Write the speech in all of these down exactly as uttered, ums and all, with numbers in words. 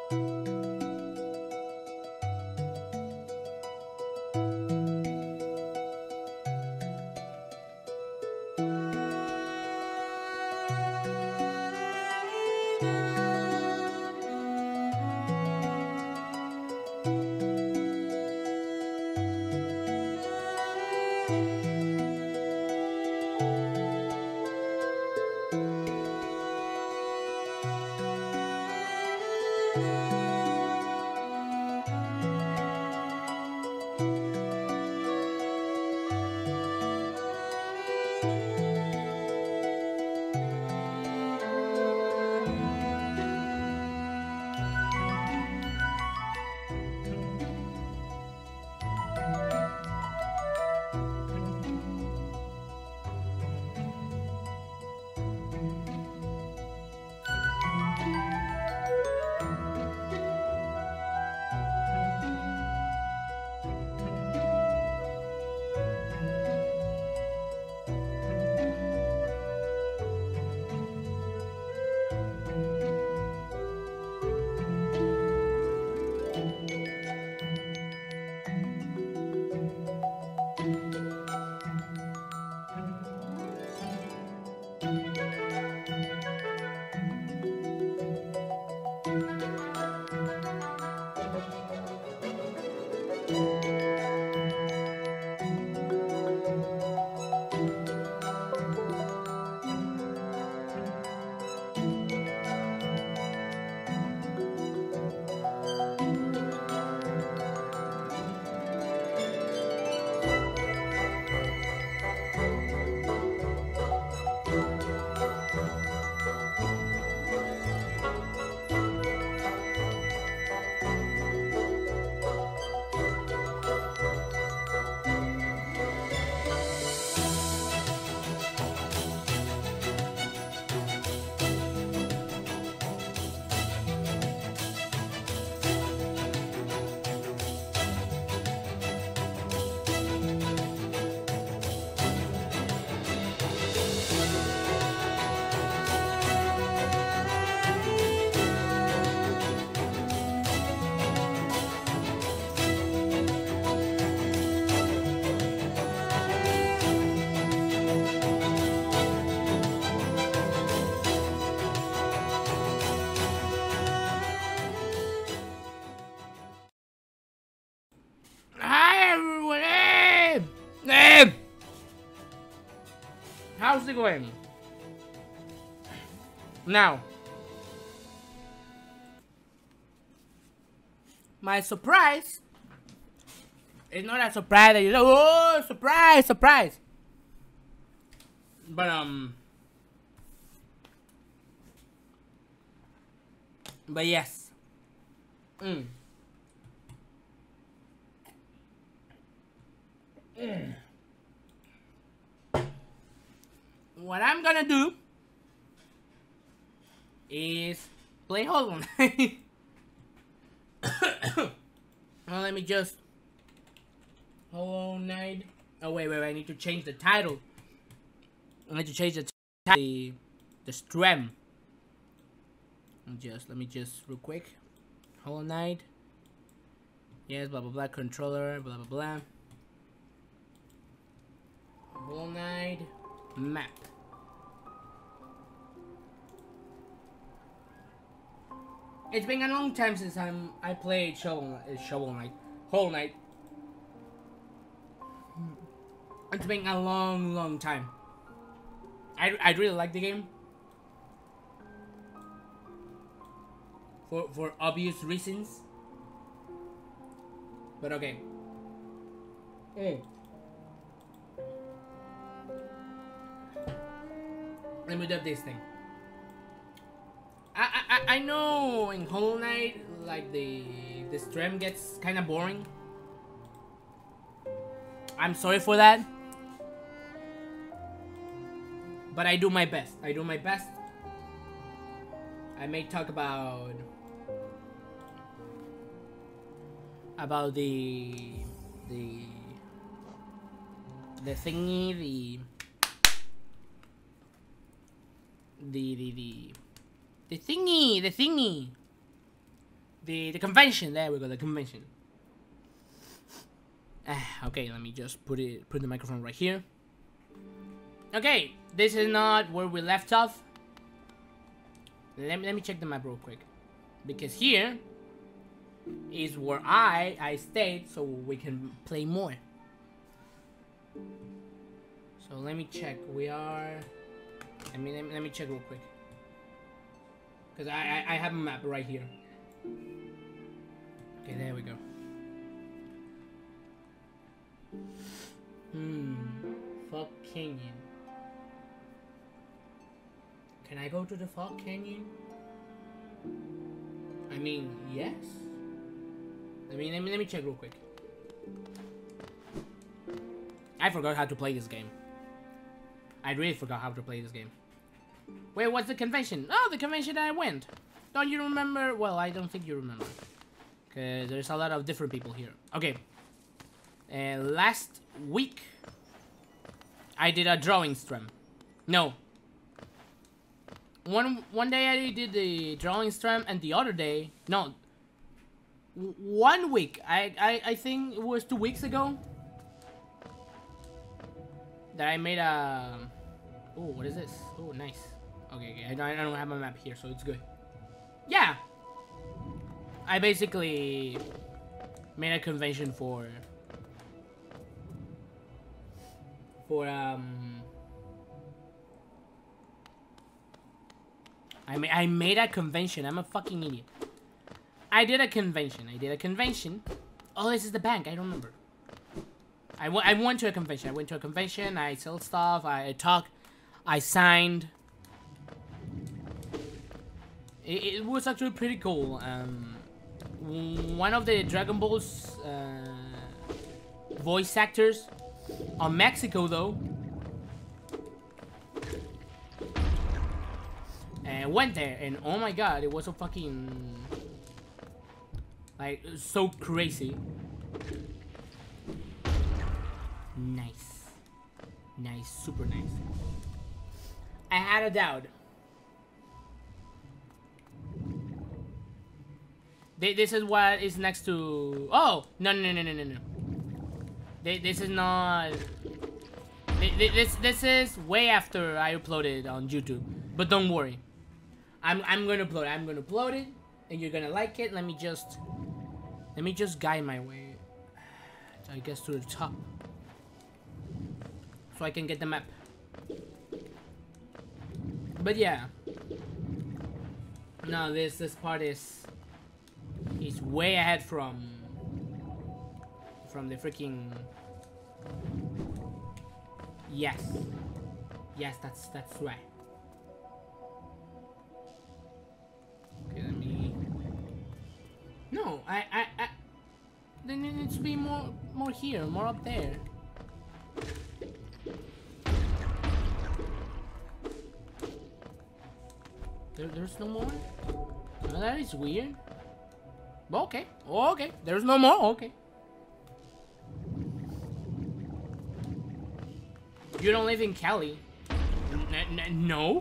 How's it going? Now, my surprise is not a surprise that you know, oh, surprise, surprise. But, um, but yes. Mm. Mm. What I'm gonna do is play Hollow Knight. Well, let me just Hollow Knight. Oh wait, wait, wait! I need to change the title. I need to change the title. The the stream. Just let me just real quick. Hollow Knight. Yes, blah blah blah. Controller. Blah blah blah. Hollow Knight map. It's been a long time since I'm I played Shovel uh, Shovel Knight, Hollow Knight. It's been a long, long time. I I really like the game for for obvious reasons. But okay. Mm. Let me do this thing. I, I I know in Hollow Knight, like the the stream gets kind of boring. I'm sorry for that, but I do my best. I do my best. I may talk about about the the the thingy the the the the The thingy, the thingy. the the convention. There we go, the convention. Ah, okay, let me just put it put the microphone right here. Okay, this is not where we left off. Let me let me check the map real quick, because here is where I I stayed, so we can play more. So let me check. We are. I mean, let me, let me check real quick, because I, I I have a map right here. Okay, there we go. Hmm. Fog Canyon. Can I go to the Fog Canyon? I mean, yes. Let me let me let me check real quick. I forgot how to play this game. I really forgot how to play this game. Wait, what's the convention? Oh, the convention that I went. Don't you remember? Well, I don't think you remember, because there's a lot of different people here. Okay. Uh, last week, I did a drawing stream. No. One one day I did the drawing stream, and the other day, no. One week, I I I think it was two weeks ago, that I made a. Oh, what is this? Oh, nice. Okay, okay. I don't, I don't have my map here, so it's good. Yeah. I basically made a convention for. For um. I made I made a convention. I'm a fucking idiot. I did a convention. I did a convention. Oh, this is the bank. I don't remember. I, I went to a convention. I went to a convention. I sold stuff. I talked. I signed. It, it was actually pretty cool. Um, one of the Dragon Ball's uh, voice actors on Mexico, though, and went there, and oh my god, it was so fucking like so crazy. Nice, nice, super nice. I had a doubt. This is what is next to. Oh no no no no no no. This is not. This this is way after I uploaded on YouTube. But don't worry, I'm I'm gonna upload. It. I'm gonna upload it, and you're gonna like it. Let me just let me just guide my way. I guess to the top, so I can get the map. But yeah, no, this this part is is way ahead from from the freaking. Yes, yes, that's that's right. Okay, let me. No, I I I. Then it needs to be more more here, more up there. There, there's no more? Oh, that is weird. Okay. Okay. There's no more. Okay. You don't live in Cali. N n no.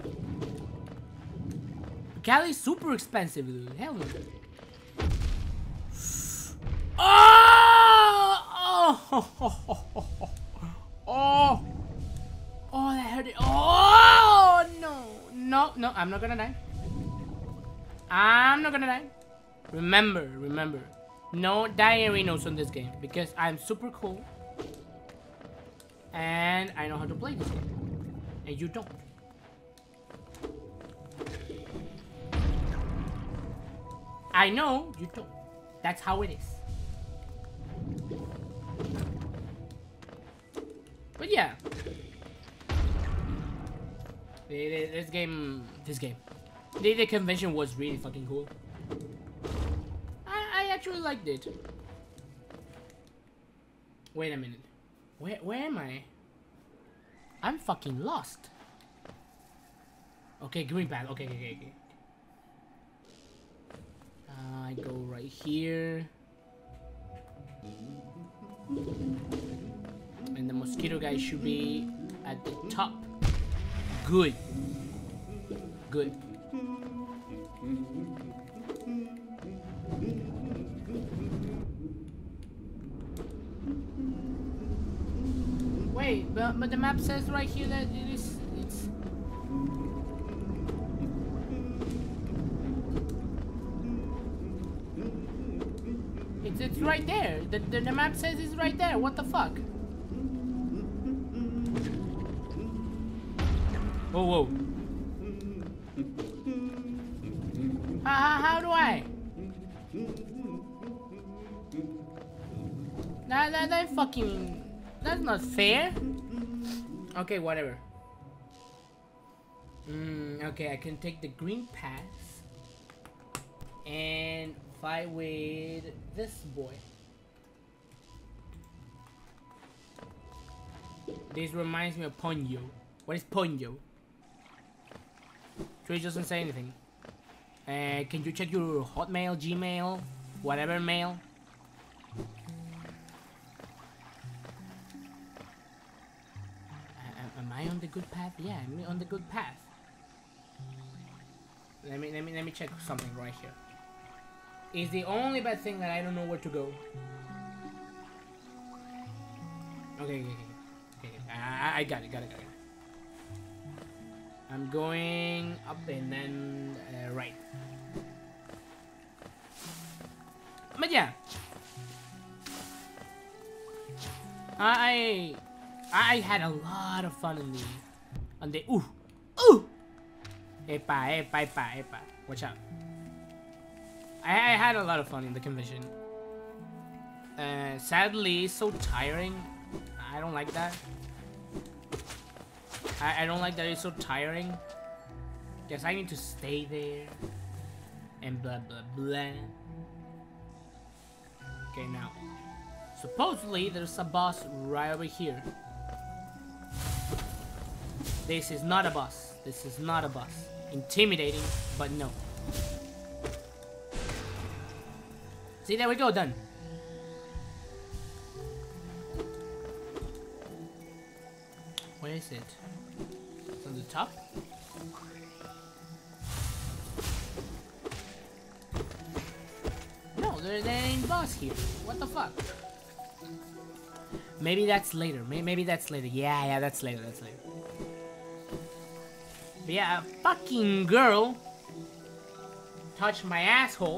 Cali's super expensive, dude. Hell no. Oh! Oh! Oh! Oh! Oh, that hurt it. Oh, no. No, no, I'm not gonna die. I'm not gonna die. Remember, remember. No diarinos on this game, because I'm super cool. And I know how to play this game. And you don't. I know you don't. That's how it is. But yeah. This game, this game, the, the convention was really fucking cool. I, I actually liked it. Wait a minute, where where am I? I'm fucking lost. Okay, green pad. Okay, okay, okay. Uh, I go right here, and the mosquito guy should be at the top. Good. Good. wait, but, but the map says right here that it is, it's... It's, it's right there. The, the, the map says it's right there. What the fuck? Whoa, whoa. How, how do I? That, that, that fucking... That's not fair. Okay, whatever. Mm, okay, I can take the green path and fight with this boy. This reminds me of Ponyo. What is Ponyo? Twitch doesn't say anything. Uh, can you check your Hotmail, Gmail, whatever mail? Am I on the good path? Yeah, I'm on the good path. Let me let me let me check something right here. It's the only bad thing that I don't know where to go. Okay, okay, okay. okay. I, I got it, got it, got it. I'm going up and then uh, right. But yeah, I I had a lot of fun on the on the ooh ooh. Epa epa epa epa. Watch out. I, I had a lot of fun in the convention. Uh, sadly, it's so tiring. I don't like that. I, I don't like that it's so tiring. Guess I need to stay there. And blah blah blah. Okay, now. Supposedly, there's a boss right over here. This is not a boss. This is not a boss. Intimidating, but no. See, there we go, done. Where is it? It's on the top? No, there, there ain't boss here. What the fuck? Maybe that's later. Maybe, maybe that's later. Yeah, yeah, that's later. That's later. But yeah, a fucking girl touched my asshole.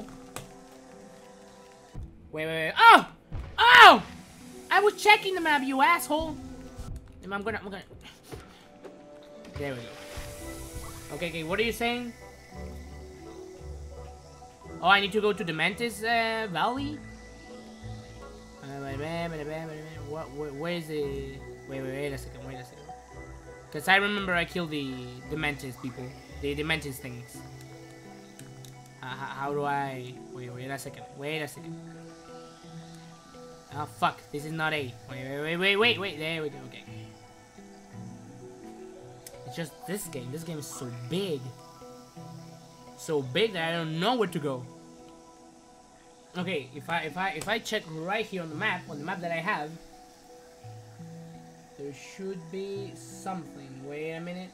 Wait, wait, wait. Oh! Oh! I was checking the map, you asshole. I'm gonna, I'm gonna. There we go. Okay, okay, what are you saying? Oh, I need to go to the Mantis uh, Valley? What, where, where is the... Wait, wait, wait a second, wait a second. Because I remember I killed the, the Mantis people. The, the Mantis things. Uh, how, how do I... Wait, wait a second, wait a second. Oh, fuck, this is not A. Wait, wait, wait, wait, wait, wait, there we go, okay. It's just this game, this game is so big. So big that I don't know where to go. Okay, if I if I if I check right here on the map, on the map that I have, there should be something. Wait a minute.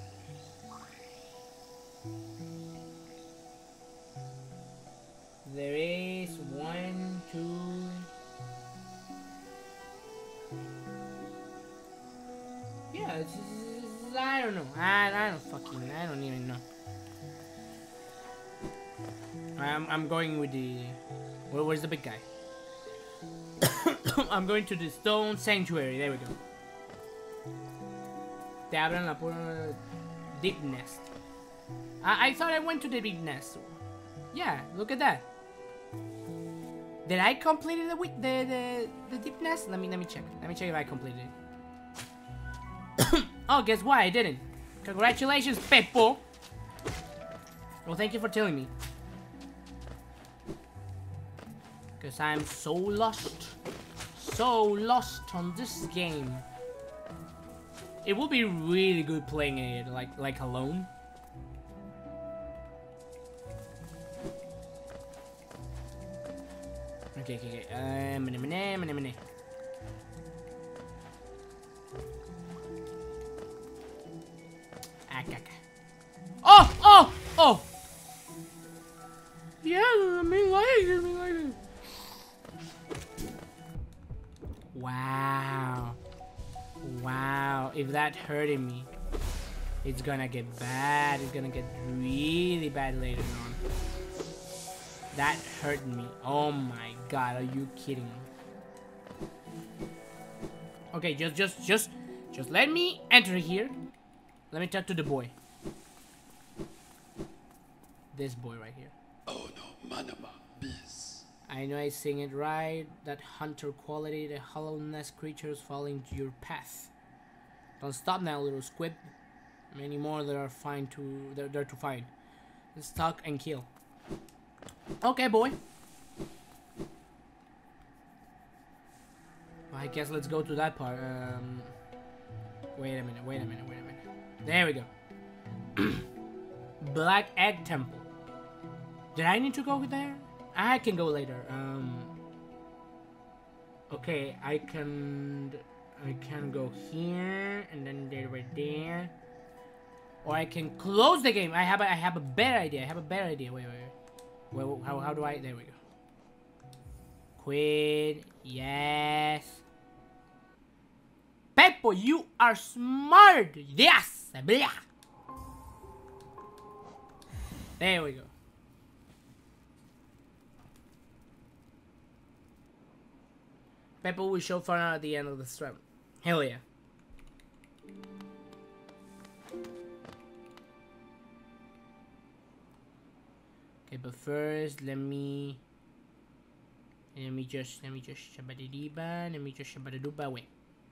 There is one, two. Yeah, it's, it's, I don't know. I I don't fucking I don't even know. I'm I'm going with the. Where, where's the big guy? I'm going to the Stone Sanctuary. There we go. Te abran la puerta. Deep Nest. I I thought I went to the Deep Nest. Yeah, look at that. Did I complete the the the the Deep Nest? Let me let me check. Let me check if I completed it. Oh, guess what? I didn't. Congratulations, Peppo. Well, thank you for telling me. Because I'm so lost. So lost on this game. It would be really good playing it like like alone. Okay, okay, okay. Uh, mene, mene, mene, mene. Oh, oh, oh! Yeah, I mean like it, I mean like it. Wow. Wow. if that hurting me, it's gonna get bad. It's gonna get really bad later on. That hurt me. Oh my god, are you kidding me? Okay, just, just, just, just let me enter here. Let me talk to the boy. This boy right here. Oh no, Manama, bees. I know I sing it right. That hunter quality, the hollowness creatures falling to your path. Don't stop now, little squib. Many more that are fine to they're there to find. Stalk and kill. Okay, boy. I guess let's go to that part. Um, wait a minute. Wait a minute. Wait a minute. There we go. Black Egg Temple. Did I need to go there? I can go later. Um. Okay, I can. I can go here and then there, right there. Or I can close the game. I have a, I have a better idea. I have a better idea. Wait, wait, wait. Wait, how, how do I? There we go. Quit. Yes. Peppo, you are smart. Yes. Blah. There we go. Peppo will show fun at the end of the stream. Hell yeah. Okay, but first let me let me just let me just shabadidiba, let me just shabadiduba away.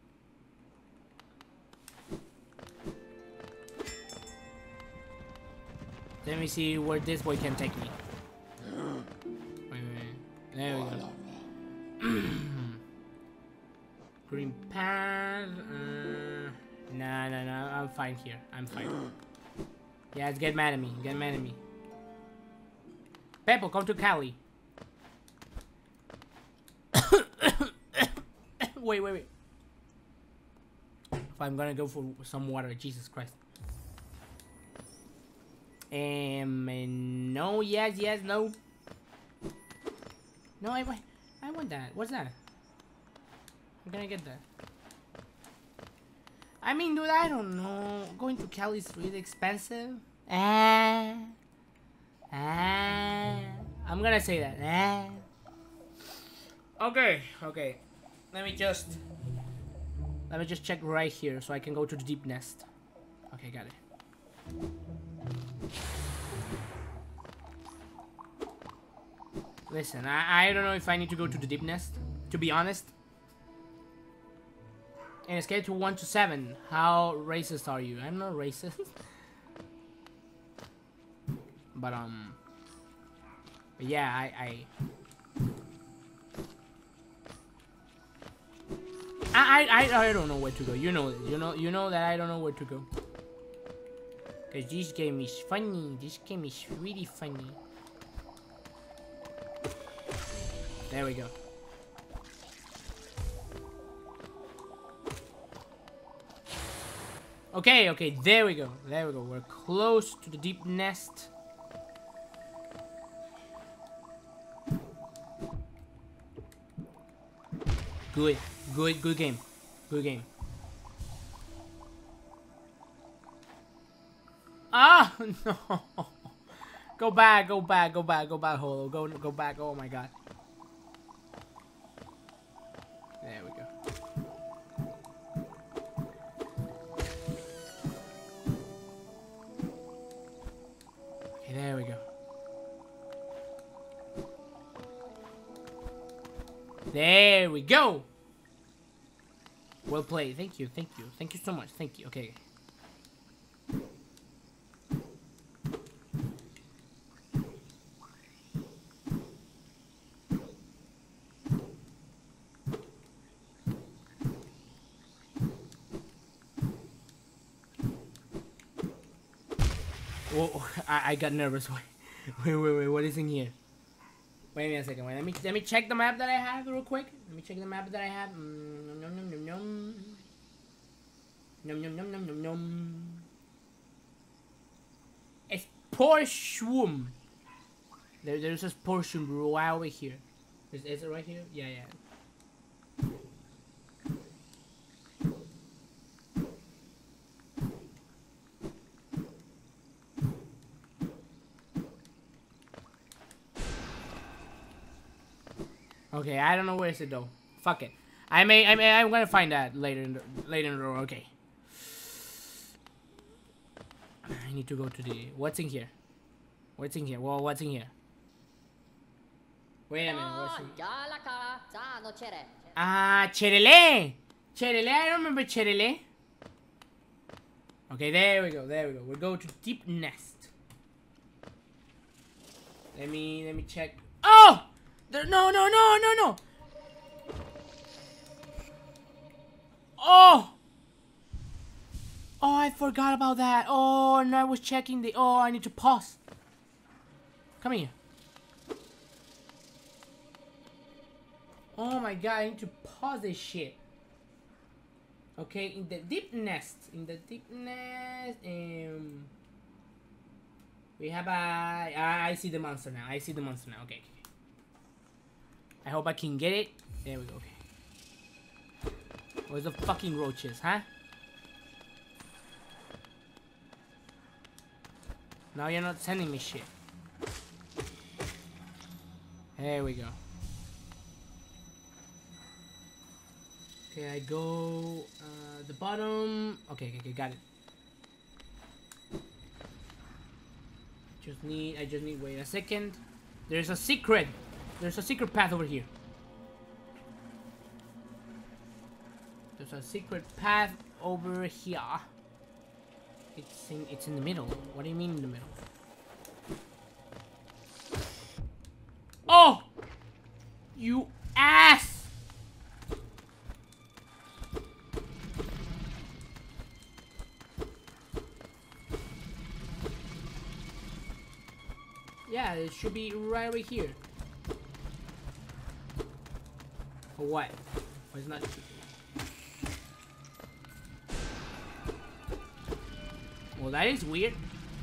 Let me see where this boy can take me. Wait, wait, wait. There we go. Green path. Uh, nah, nah, nah. I'm fine here. I'm fine. Yeah, it's get mad at me. Get mad at me. Peppo, come to Cali. Wait, wait, wait. If I'm gonna go for some water, Jesus Christ. Um, and no, yes, yes, no. No, I want, I want that. What's that? I'm gonna get that. I mean, dude, I don't know. Going to Cali is really expensive. Ah. Ah. I'm gonna say that. Ah. Okay, okay. Let me just... Let me just check right here so I can go to the deep nest. Okay, got it. Listen, I, I don't know if I need to go to the deep nest, to be honest. In a scale to one to seven, how racist are you? I'm not racist. But, um... But yeah, I... I... I, I, I don't know where to go. You know this. You know, you know that I don't know where to go. Because this game is funny. This game is really funny. There we go. Okay, okay, there we go. There we go. We're close to the deep nest. Good, good, good game. Good game. Ah, no. Go back, go back, go back, go back, Holo. Go, go back. Oh my god. There we go. Okay, there we go. There we go. Well played. Thank you, thank you. Thank you so much. Thank you. Okay. Whoa, I, I got nervous. Wait, wait, wait, wait. What is in here? Wait a second. Wait, let me let me check the map that I have real quick. Let me check the map that I have. Mm, nom nom nom nom. Nom nom nom nom nom nom. It's Porschum. There, there's a Porschum right over here. Is, is it right here? Yeah, yeah. Okay, I don't know where is it though. Fuck it. I may, I may, I'm gonna find that later in the, later in the road. Okay. I need to go to the. What's in here? What's in here? Well, what's in here? Wait a minute. What's in here? Ah, Cherele. Cherele. I remember Cherele. Okay, there we go. There we go. We go to Deep Nest. Let me, let me check. Oh! There, no, no, no, no, no. Oh! Oh, I forgot about that. Oh, and I was checking the... Oh, I need to pause. Come here. Oh my god, I need to pause this shit. Okay, in the Deep Nest. In the Deep Nest... Um, we have a... I, I see the monster now. I see the monster now. Okay, okay. I hope I can get it. There we go. Okay. Where's the fucking roaches, huh? Now you're not sending me shit. There we go. Okay, I go uh, the bottom. Okay, okay, okay, got it. Just need. I just need. Wait a second. There's a secret. There's a secret path over here. There's a secret path over here. It's in, it's in the middle. What do you mean in the middle? Oh! You ass! Yeah, it should be right over here. Or what? Or it's not... Well, that is weird.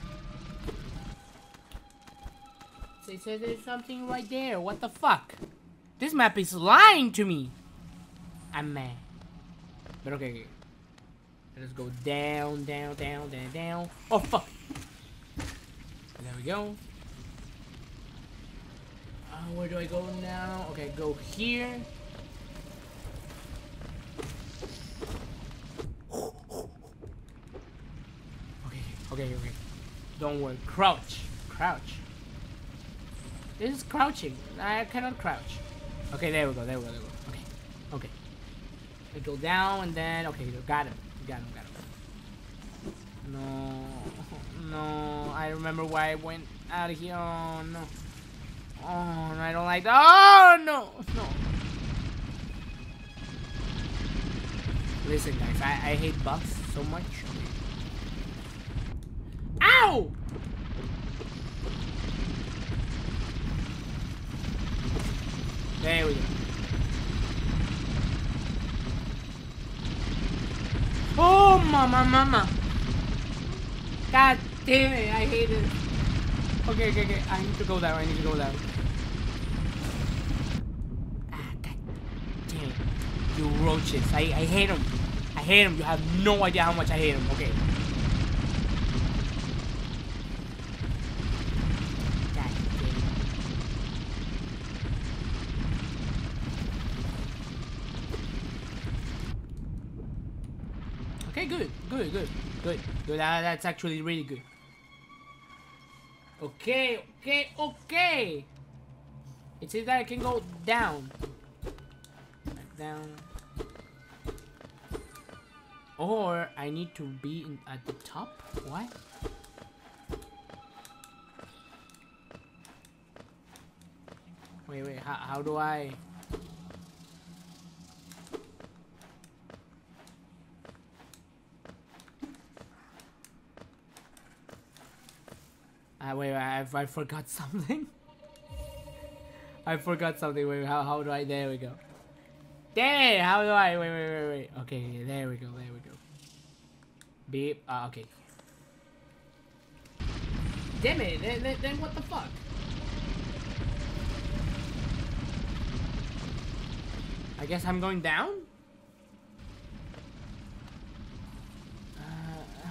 It says there's something right there. What the fuck? This map is lying to me. I'm mad. But okay, okay. Let's go down, down, down, down, down. Oh, fuck. There we go. Uh, where do I go now? Okay, go here. Okay, okay. Don't worry. Crouch. Crouch. This is crouching. I cannot crouch. Okay, there we go. There we go. There we go. Okay. Okay. I go down and then... Okay, got him. Got him. Got him. No. No. I remember why I went out of here. Oh, no. Oh, no, I don't like that. Oh, no. No. Listen, guys. I, I hate bugs so much. Ow! There we go. Oh, mama, mama. God damn it, I hate it. Okay, okay, okay. I need to go down. I need to go down. Ah, God damn it. You roaches. I, I hate them. I hate them. You have no idea how much I hate them. Okay. Okay, good, good, good, good, good. That, that's actually really good. Okay, okay, okay. It says that I can go down. Back down. Or I need to be in, at the top? What? Wait, wait, how, how do I... Uh, wait, wait I, I forgot something. I forgot something. Wait, how, how do I? There we go. There, how do I? Wait, wait, wait, wait. Okay, there we go, there we go. Beep. Ah, okay. Damn it! Then, then, then what the fuck? I guess I'm going down. Uh,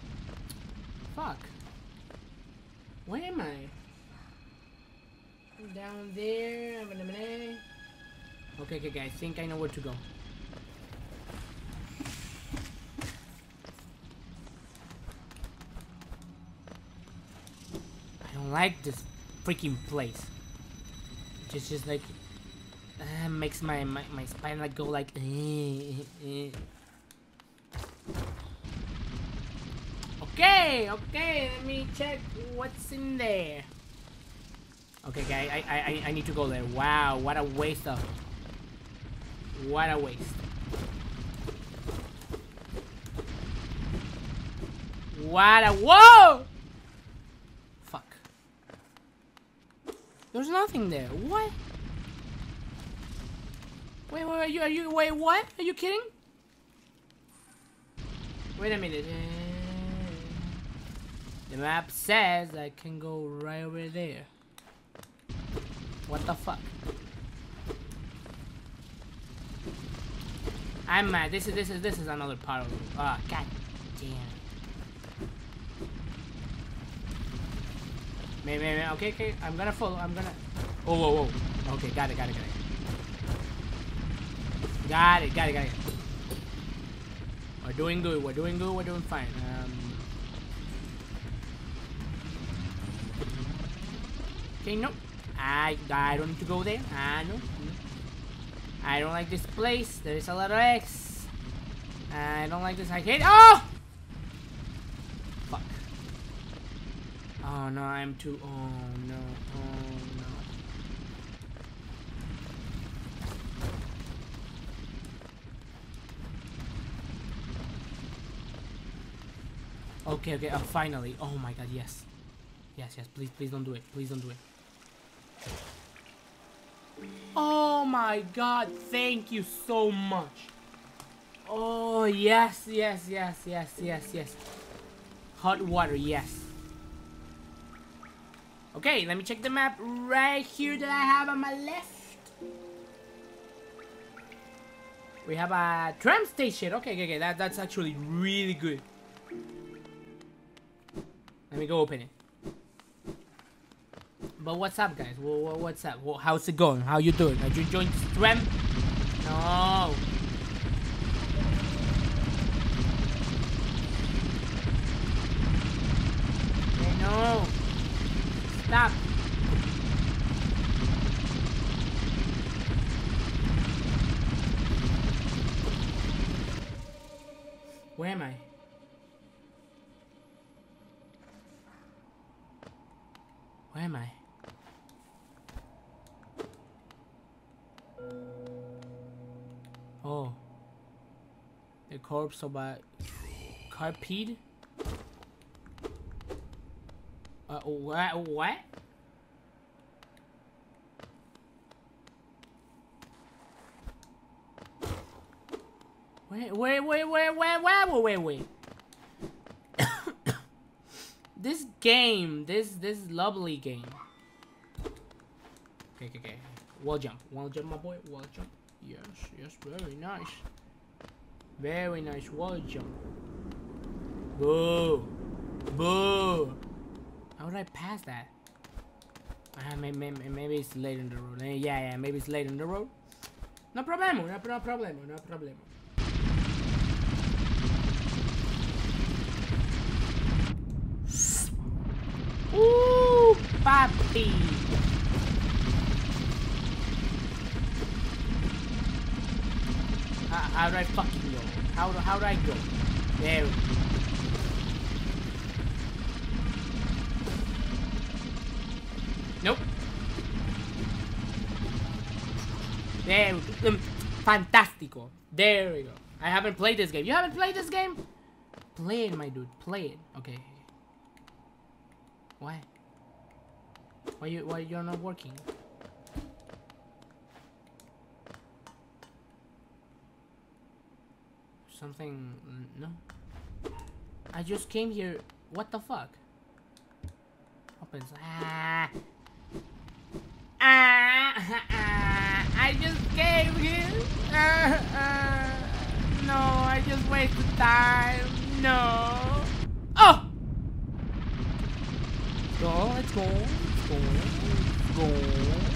fuck. Where am I? down there. Okay, okay, okay. I think I know where to go. I don't like this freaking place. It's just like uh, makes my, my my spine like go like. Eh, eh. Okay, okay. Let me check what's in there. Okay, guys, I, I I I need to go there. Wow, what a waste of. What a waste. What a whoa! Fuck. There's nothing there. What? Wait, wait, are you, are you, wait, what? Are you kidding? Wait a minute. The map says I can go right over there. What the fuck? I'm mad. This is this is this is another part of it. Ah, oh, god damn. Maybe, maybe, okay, okay. I'm gonna follow. I'm gonna. Oh, whoa, whoa. Okay, got it, got it, got it. Got it, got it, got it. We're doing good. We're doing good. We're doing fine. Um. Okay, no. I I don't need to go there. Ah, no. I don't like this place. There's a lot of X. I don't like this. I hate. Oh! Fuck. Oh no, I'm too. Oh no. Oh no. Okay, okay. Oh, finally. Oh my god, yes. Yes, yes. Please, please don't do it. Please don't do it. Oh my god, thank you so much. Oh, yes, yes, yes, yes, yes, yes. Hot water, yes. Okay, let me check the map right here that I have on my left. We have a tram station. Okay, okay, okay. That, that's actually really good. Let me go open it. But what's up, guys? What's up? How's it going? How you doing? Are you enjoying this tram? No. Okay, no. Stop. Where am I? Where am I? Oh. The corpse of a carpede? Uh, what? What? Wait, wait, wait, wait, wait, wait, wait, wait. This game, this this lovely game. Okay, okay, okay. Wall jump, wall jump, my boy. Wall jump. Yes, yes, very nice. Very nice wall jump. Boo, boo. How would I pass that? Uh, maybe, maybe, maybe it's late in the road. Uh, yeah, yeah, maybe it's late in the road. No problemo, no, no problemo, no problemo. Ooh, papi. Uh, how do I fucking go? How do, how do I go? There we go. Nope. There we go. Um, fantastico. There we go. I haven't played this game. You haven't played this game? Play it, my dude. Play it. Okay. Why? Why you why you're not working? Something no. I just came here. What the fuck? Opens. Ah. Ah. ah I just came here. Uh, uh, no, I just wasted time. No. Oh. Go, let's go, let's go, let's go.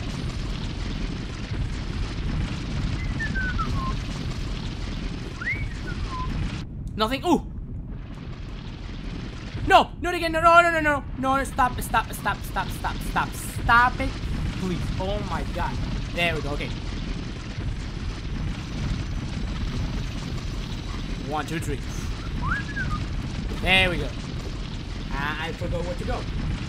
Nothing. Ooh. No, not again. No, no, no, no, no. No, stop, stop, stop, stop, stop, stop. Stop it. Please. Oh my god. There we go. Okay. One, two, three. There we go. I, I forgot where to go.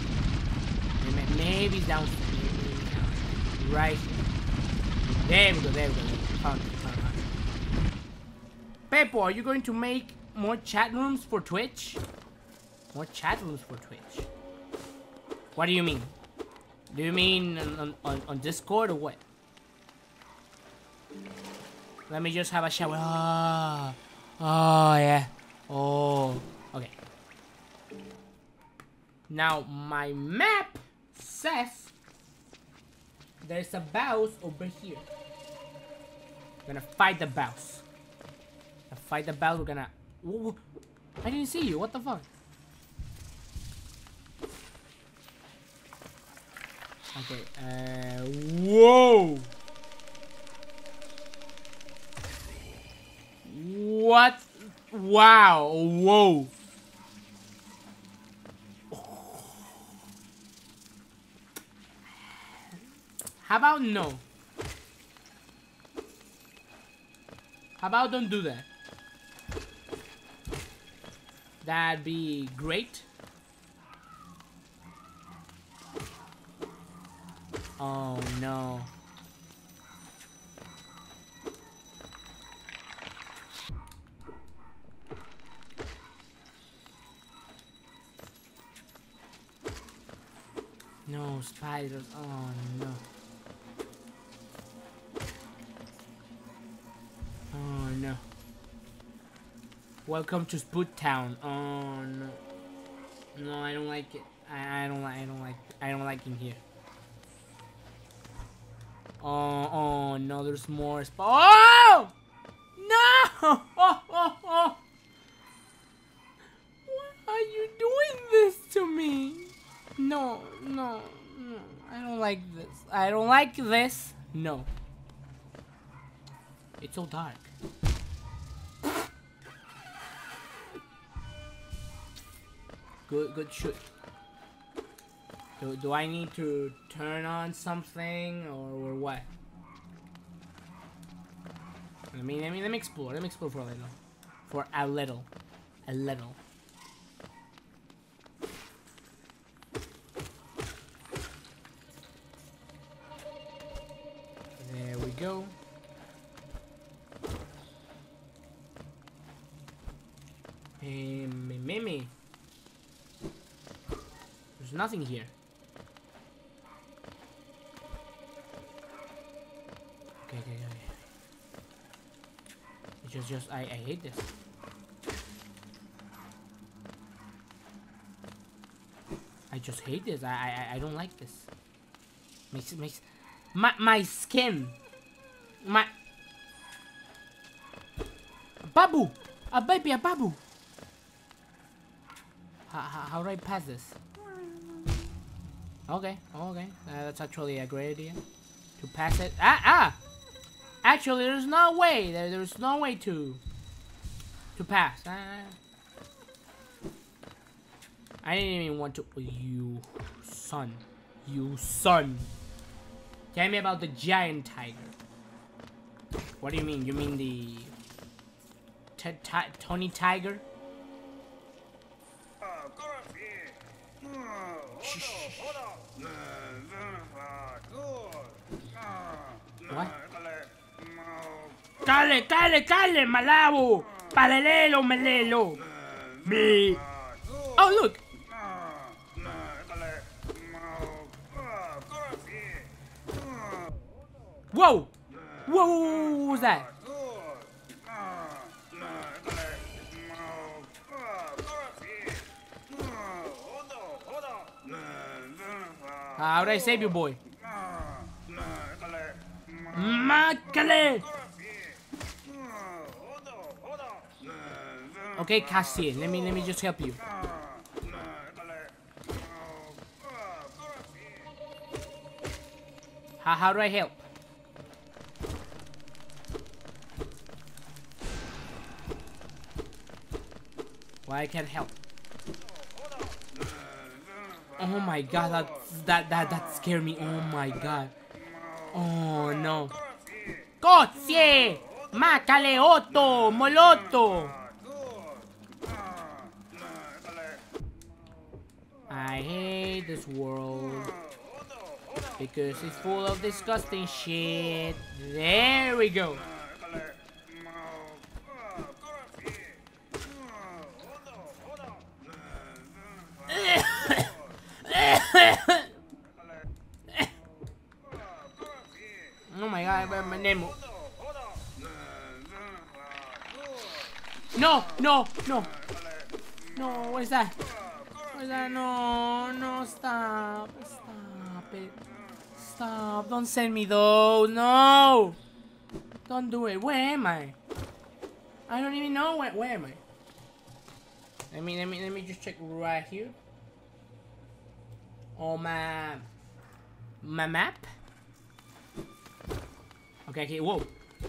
Maybe down. Maybe down. Right. There we go. There we go. There we go. Found it. Found it. Found it. Pepo, are you going to make more chat rooms for Twitch? More chat rooms for Twitch. What do you mean? Do you mean on, on, on Discord or what? Let me just have a shower. Oh, oh yeah. Oh, okay. Now my map says there's a boss over here. We're gonna fight the boss. Gonna fight the boss. We're gonna. Ooh, I didn't see you. What the fuck? Okay, uh, whoa! What? Wow, whoa! How about no? How about don't do that? That'd be great. Oh no. No spiders. Oh no. Oh no. Welcome to Spoot Town. Oh no. No, I don't like it. I, I don't like I don't like I don't like in here. Oh, oh no, there's more sp- Oh! No! Oh, oh, oh! Why are you doing this to me? No, no, no. I don't like this. I don't like this. No. It's so dark. Good, good shoot. Do, do I need to turn on something or, or what? Let me, let me, let me explore. Let me explore for a little. For a little. A little. There we go. Hey, Mimi. There's nothing here. Okay, okay, okay. It's just, just, I, I hate this. I just hate this. I, I, I don't like this. Makes, makes, my, my skin, my, a babu, a baby, a babu. How, how, how do I pass this? Okay, okay, uh, that's actually a great idea. To pass it. Ah, ah! Actually, there's no way. There, there's no way to to pass. Ah. I didn't even want to. You son, you son. Tell me about the giant tiger. What do you mean? You mean the t t Tony Tiger? What? Cale, cale, cale, malabo! Palelelo, melelo! Bleh. Oh, look! Whoa! Whoa, what was that? How did I save you, boy? Macale! Okay, Cassian, let me let me just help you. How how do I help? Well, I can't help. Oh my god, that that that that scared me. Oh my god. Oh no. Cozie! Macaleotto! Molotto! I hate this world because it's full of disgusting shit. There we go. Oh my god, my Nemo. No, no, no. No, what is that? What is that? No, no, stop. Stop it. Stop. Don't send me those. No. Don't do it. Where am I? I don't even know where, where am I? Let me, let me, let me just check right here. Oh, my, my map. Okay, okay, whoa.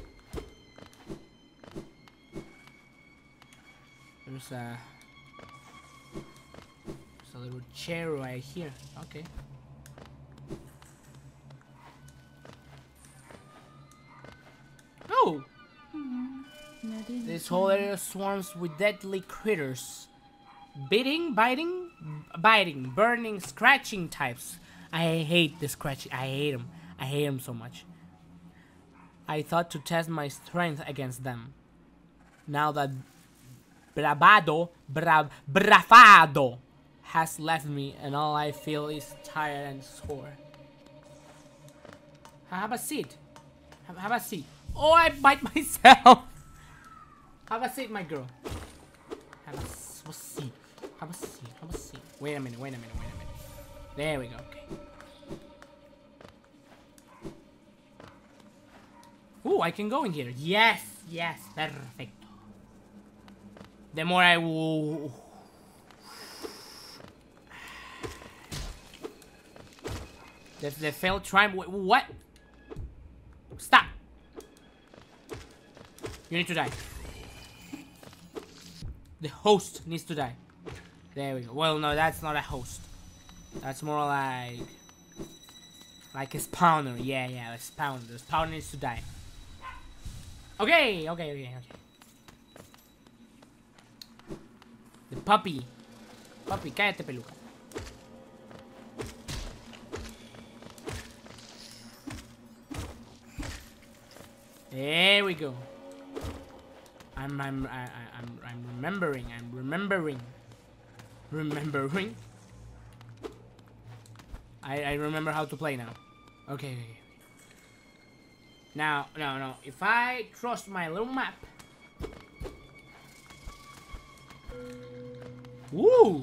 There's a, there's a little chair right here. Okay. Oh! This whole area swarms with deadly critters. Biting, biting, biting, burning, scratching types. I hate the scratching. I hate them. I hate them so much. I thought to test my strength against them. Now that bravado, bra bravado has left me and all I feel is tired and sore. Have a seat. Have, have a seat. Oh, I bite myself. Have a seat, my girl. Have a, have a seat. Have a seat. Have a seat. Wait a minute. Wait a minute. Wait a minute. There we go. Okay. Ooh, I can go in here. Yes. Yes. Perfecto. The more I will. The, the failed try. What? Stop. You need to die. The host needs to die. There we go. Well, no, that's not a host. That's more like... Like a spawner. Yeah, yeah, a spawner. The spawner needs to die. Okay, okay, okay, okay. The puppy. Puppy, cállate, peluca. There we go. I'm I'm I, I, I'm I'm remembering. I'm remembering. Remembering. I I remember how to play now. Okay. Now, no, no. If I trust my little map. Woo!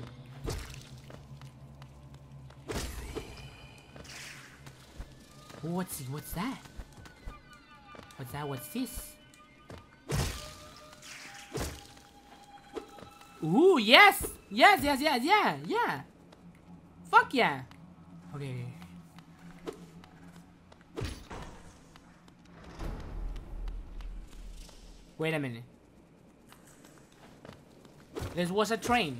What's what's that? What's that? What's this? Ooh, yes! Yes, yes, yes, yeah, yeah! Fuck yeah! Okay. Wait a minute. This was a train.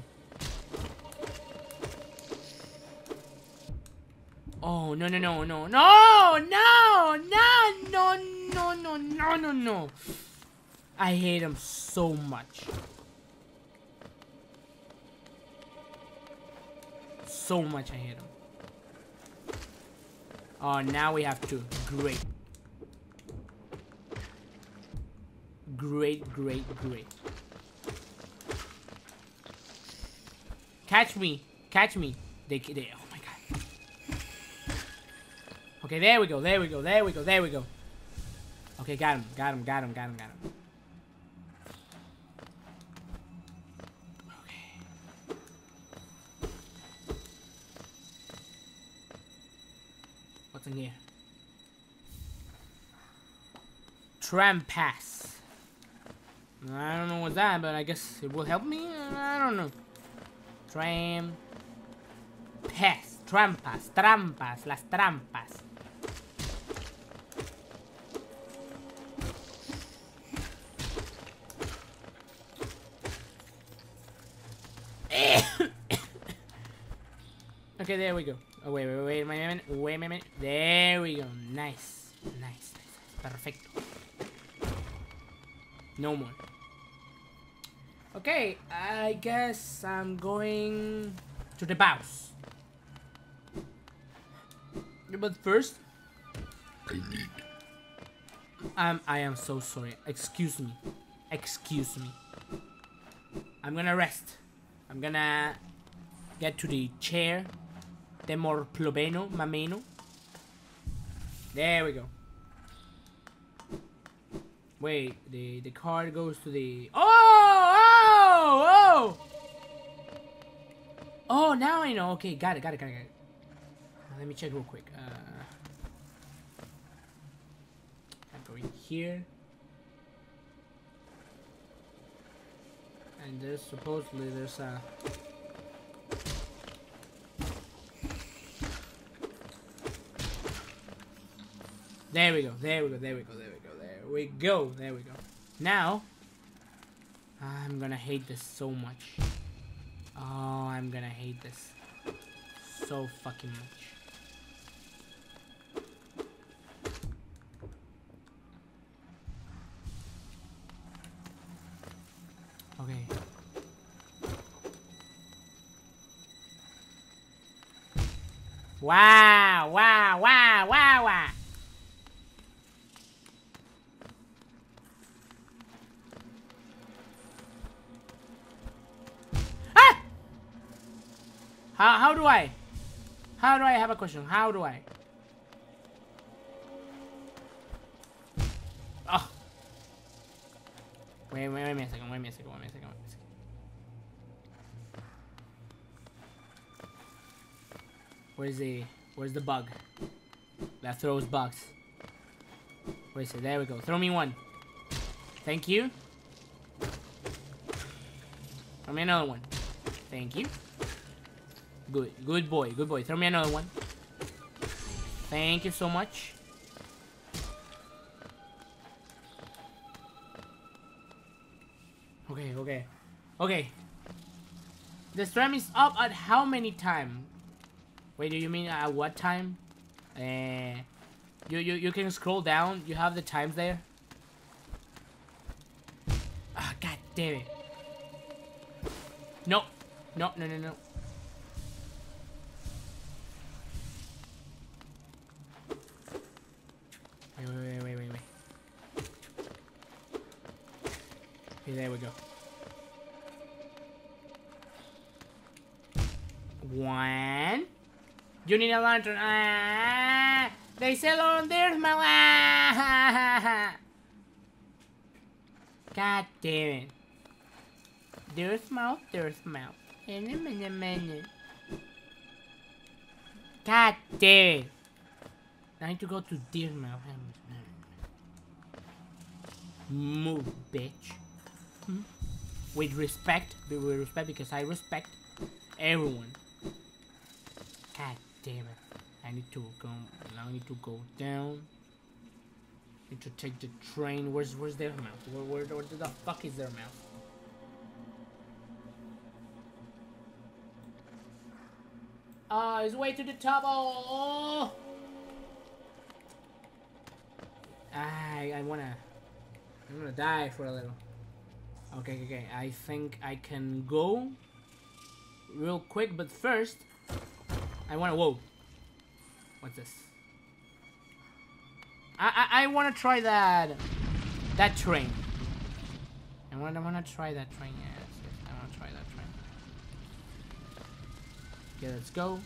Oh, no, no, no, no, no, no, no, no, no, no, no, no, no. I hate him so much. So much I hate him. Oh, now we have to. Great. Great, great, great. Catch me. Catch me. They, they, oh my god. Okay, there we go, there we go, there we go, there we go. Okay, got him, got him, got him, got him, got him. Okay. What's in here? Tram pass. I don't know what's that, but I guess it will help me. I don't know. Tram pass, trampas, trampas, las trampas. Okay, there we go. Oh, wait, wait, wait, wait a minute. Wait a minute. There we go. Nice. Nice, nice, nice. Perfecto. No more. Okay, I guess I'm going to the boss. But first, I need. Um, I am so sorry. Excuse me. Excuse me. I'm gonna rest. I'm gonna get to the chair. The more plobeno, mameno. There we go. Wait, the the card goes to the. Oh, oh, oh! Oh, now I know. Okay, got it, got it, got it, got it. Uh, let me check real quick. Uh, I'm going here. And there's supposedly there's a. There we go, there we go, there we go, there we go, there we go, there we go. Now, I'm gonna hate this so much. Oh, I'm gonna hate this so fucking much. Okay. Wow, wow, wow, wow, wow. Ah! How, how do I? How do I have a question? How do I? Oh. Wait, wait, wait me a second, wait me a second, wait me a second, wait me a second. Where's the, where's the bug? That throws bugs. Where is it? There we go. Throw me one. Thank you. Throw me another one. Thank you. Good, good boy, good boy. Throw me another one. Thank you so much. Okay, okay, okay. The stream is up at how many time? Wait, do you mean at what time? Uh, you you you can scroll down. You have the times there. Ah, god damn it! No, no, no, no, no. Wait, wait, wait, wait, wait, wait. Okay, there we go. One. You need a lantern. Ah, they sell on their mouth. Ah, god damn it. There's mouth, there's mouth. In a minute, minute. God damn it. I need to go to deer mouth. Move, bitch. Hmm? With respect, with respect, because I respect everyone. God damn it! I need to go. I need to go down. Need to take the train. Where's Where's their mouth? Where Where, where the fuck is their mouth? Oh, it's way to the top. Oh. I I wanna. I'm gonna die for a little. Okay, okay, okay. I think I can go real quick, but first, I wanna. Whoa. What's this? I I, I wanna try that that train. I wanna I wanna try that train. Yes, yes, I wanna try that train. Okay, let's go.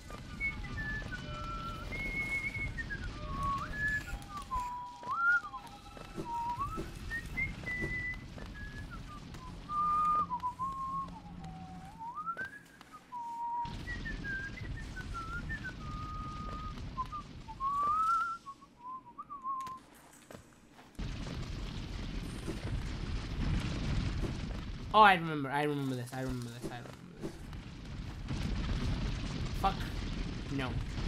Oh, I remember. I remember this. I remember this. I remember this. Fuck. No.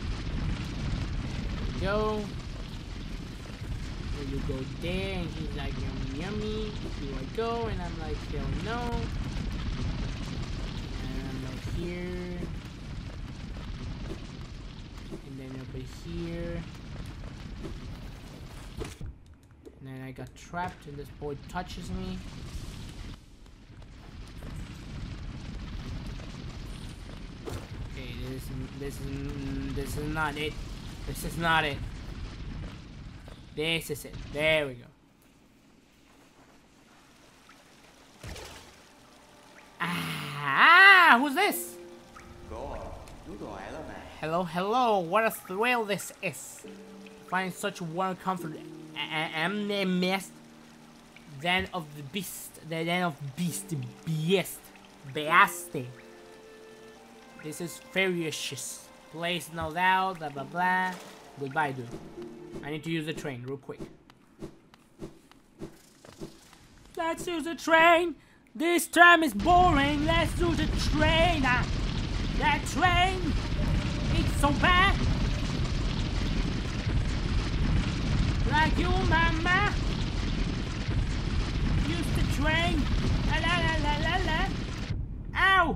Go. There you go there, and he's like, yummy, yummy. Here I go, and I'm like, hell no. And I'm like here. over here. And then I got trapped and this boy touches me. Okay, this this is this is not it. This is not it. This is it. There we go. Ah, who's this? Hello, hello. What a thrill this is. Find such warm comfort. I'm the best. Den of the beast. The den of beast. Beast. Beast. This is ferocious. Place no doubt. Blah blah blah. Goodbye, dude. I need to use the train real quick. Let's use the train. This tram is boring. Let's use the train. Ah, that train. It's so bad. Like you, mama. Use the train. La la la la la la. Ow.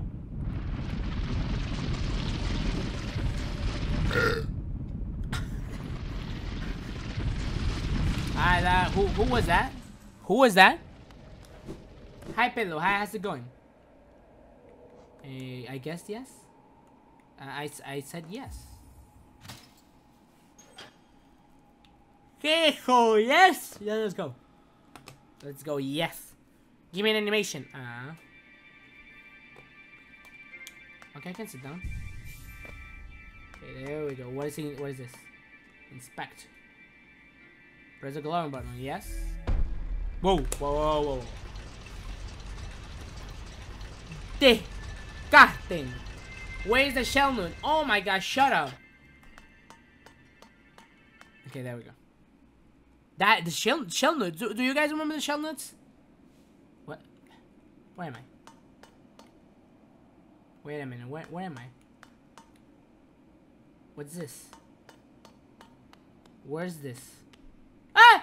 Hi, that. Who? Who was that? Who was that? Hi, Pedro. Hi, how's it going? Uh, I guess yes. Uh, I I said yes. Hijo, yes. Yeah, let's go. Let's go. Yes. Give me an animation. Uh. Okay, I can sit down. Okay, there we go. What is he? What is this? Inspect. Press the glowing button. Yes. Whoa! Whoa! Whoa! Whoa! The God thing. Where's the shell nut? Oh my God! Shut up. Okay, there we go. That the shell shell nuts. Do, do you guys remember the shell nuts? What? Where am I? Wait a minute. Where where am I? What's this? Where's this? Ah!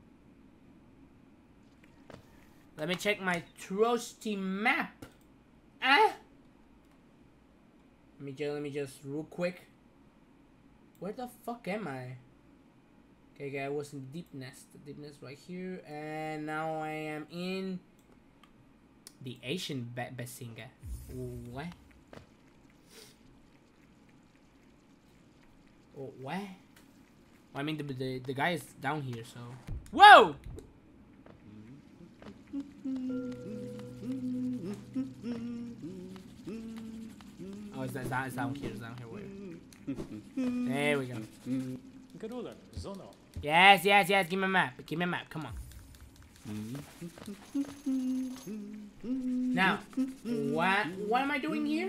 Let me check my trusty map. Ah! Let me just let me just real quick. Where the fuck am I? Okay, okay, I was in the deep nest. The deep nest right here, and now I am in the Asian Basinga. What? Oh, what? Well, I mean, the, the the guy is down here, so. Whoa! Oh, it's, it's, down, it's down here. It's down here. Where? There we go. Yes, yes, yes. Give me a map. Give me a map. Come on. Now, what what am I doing here?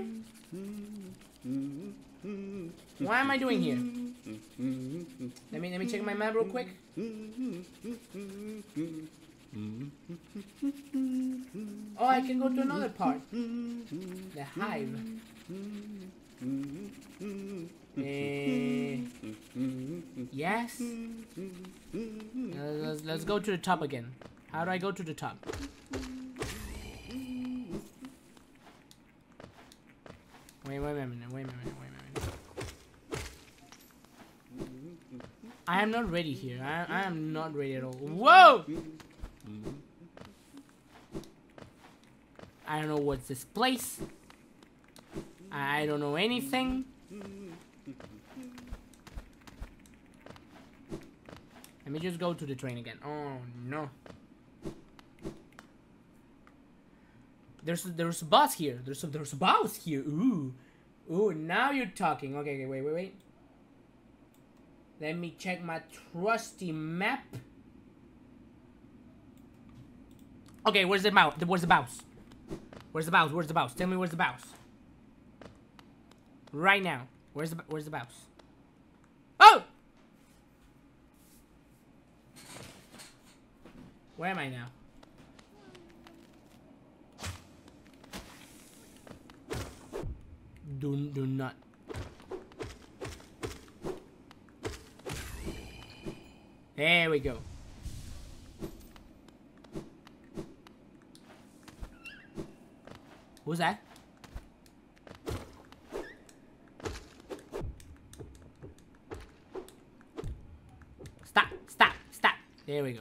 What am I doing here? Let me let me check my map real quick. Oh, I can go to another part. The hive. Uh, yes. Uh, let's, let's go to the top again. How do I go to the top? Wait, wait, wait a minute. Wait a minute. Wait a minute. I am not ready here. I, I am not ready at all. Whoa! I don't know what's this place. I don't know anything. Let me just go to the train again. Oh no. There's there's a bus here. There's a, there's a bus here. Ooh. Ooh, now you're talking. Okay, okay, wait, wait, wait. Let me check my trusty map. Okay, where's the mouse? Where's the mouse? Where's the mouse? Where's the mouse? Tell me where's the mouse. Right now. Where's the where's the mouse? Oh! Where am I now? Do do not. There we go. Who's that? There we go.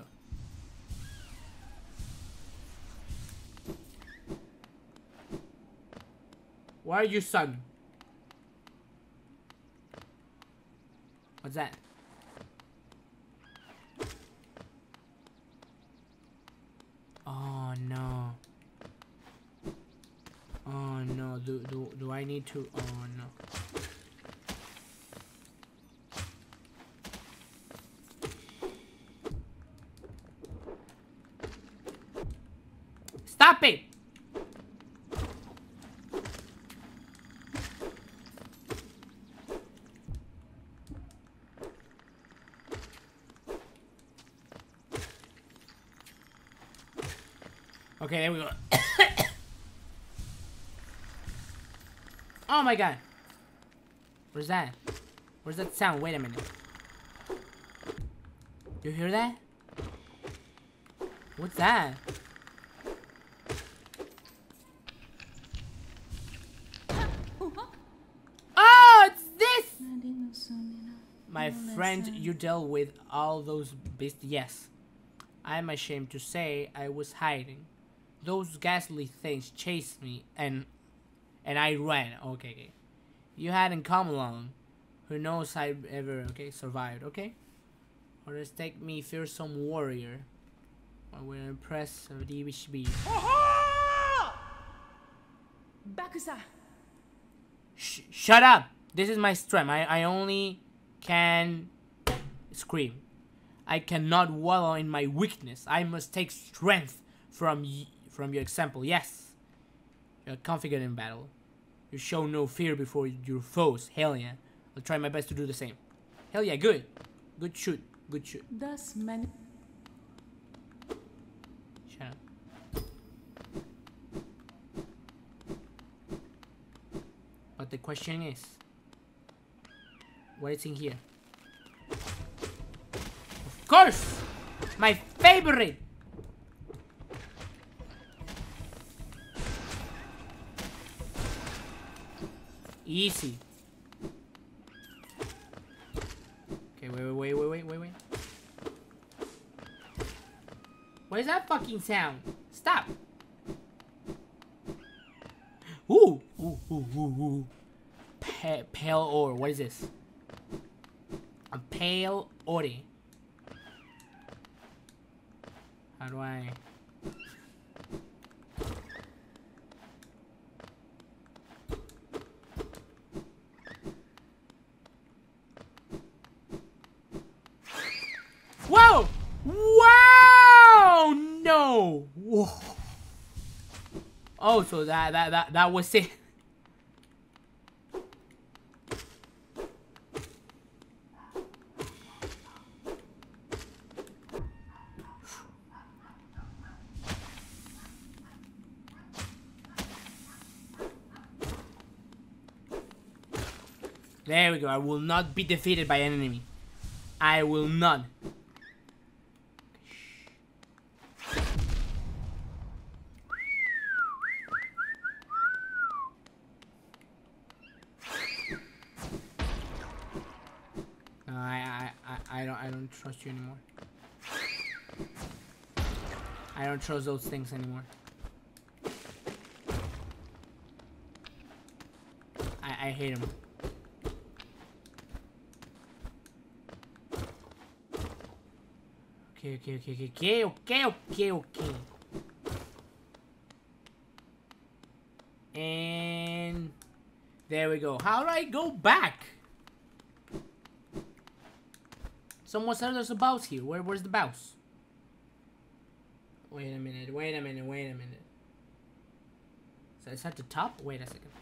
Why are you son? What's that? Oh no. Oh no. Do do do I need to? Oh no. Stop it! Okay, there we go. Oh my god. Where's that? Where's that sound? Wait a minute. You hear that? What's that? Oh, it's this! My friend, you dealt with all those beasts. Yes. I'm ashamed to say I was hiding. Those ghastly things chased me and and I ran. Okay, okay. You hadn't come along. Who knows I'd ever, okay, survived, okay? Or just take me fearsome warrior. I will impress of the H B. Bakusa. Sh shut up! This is my strength. I, I only can scream. I cannot wallow in my weakness. I must take strength from y from your example. Yes. You're confident in battle. You show no fear before your foes. Hell yeah. I'll try my best to do the same. Hell yeah, good. Good shoot. Good shoot. Thus many. Shut up. But the question is, what is in here? Of course! My favorite! Easy. Okay, wait, wait, wait, wait, wait, wait. What is that fucking sound? Stop! Ooh! Ooh, ooh, ooh, ooh. Pa pale ore. What is this? A pale ore. How do I... Whoa! Wow! No! Whoa. Oh, so that that that that was it. There we go. I will not be defeated by an enemy. I will not. No, I, I, I, I don't, I don't trust you anymore. I don't trust those things anymore. I, I hate them. Okay, okay, okay, okay, okay, okay, okay. And there we go. How do I go back? Someone said there's a boss here. Where, where's the boss? Wait a minute, wait a minute, wait a minute. So it's at the top? Wait a second.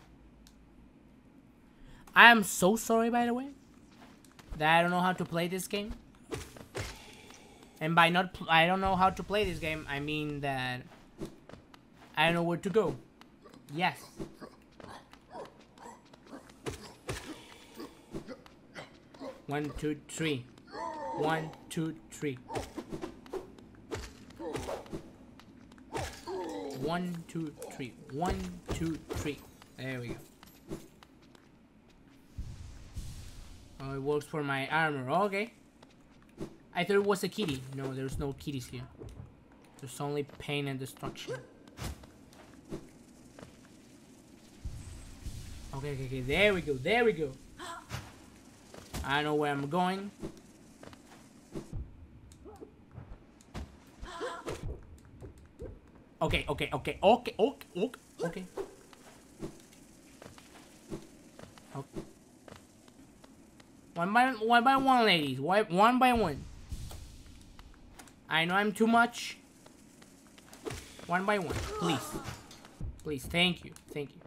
I am so sorry, by the way, that I don't know how to play this game. And by not, pl I don't know how to play this game, I mean that I don't know where to go. Yes. One, two, three. One, two, three. One, two, three. One, two, three. There we go. Oh, it works for my armor. Okay. I thought it was a kitty. No, there's no kitties here. There's only pain and destruction. Okay, okay, okay. There we go. There we go. I know where I'm going. Okay, okay, okay, okay, okay, okay, okay. Okay. One by one by one, ladies. One one by one. I know I'm too much. One by one, please. Please, thank you, thank you.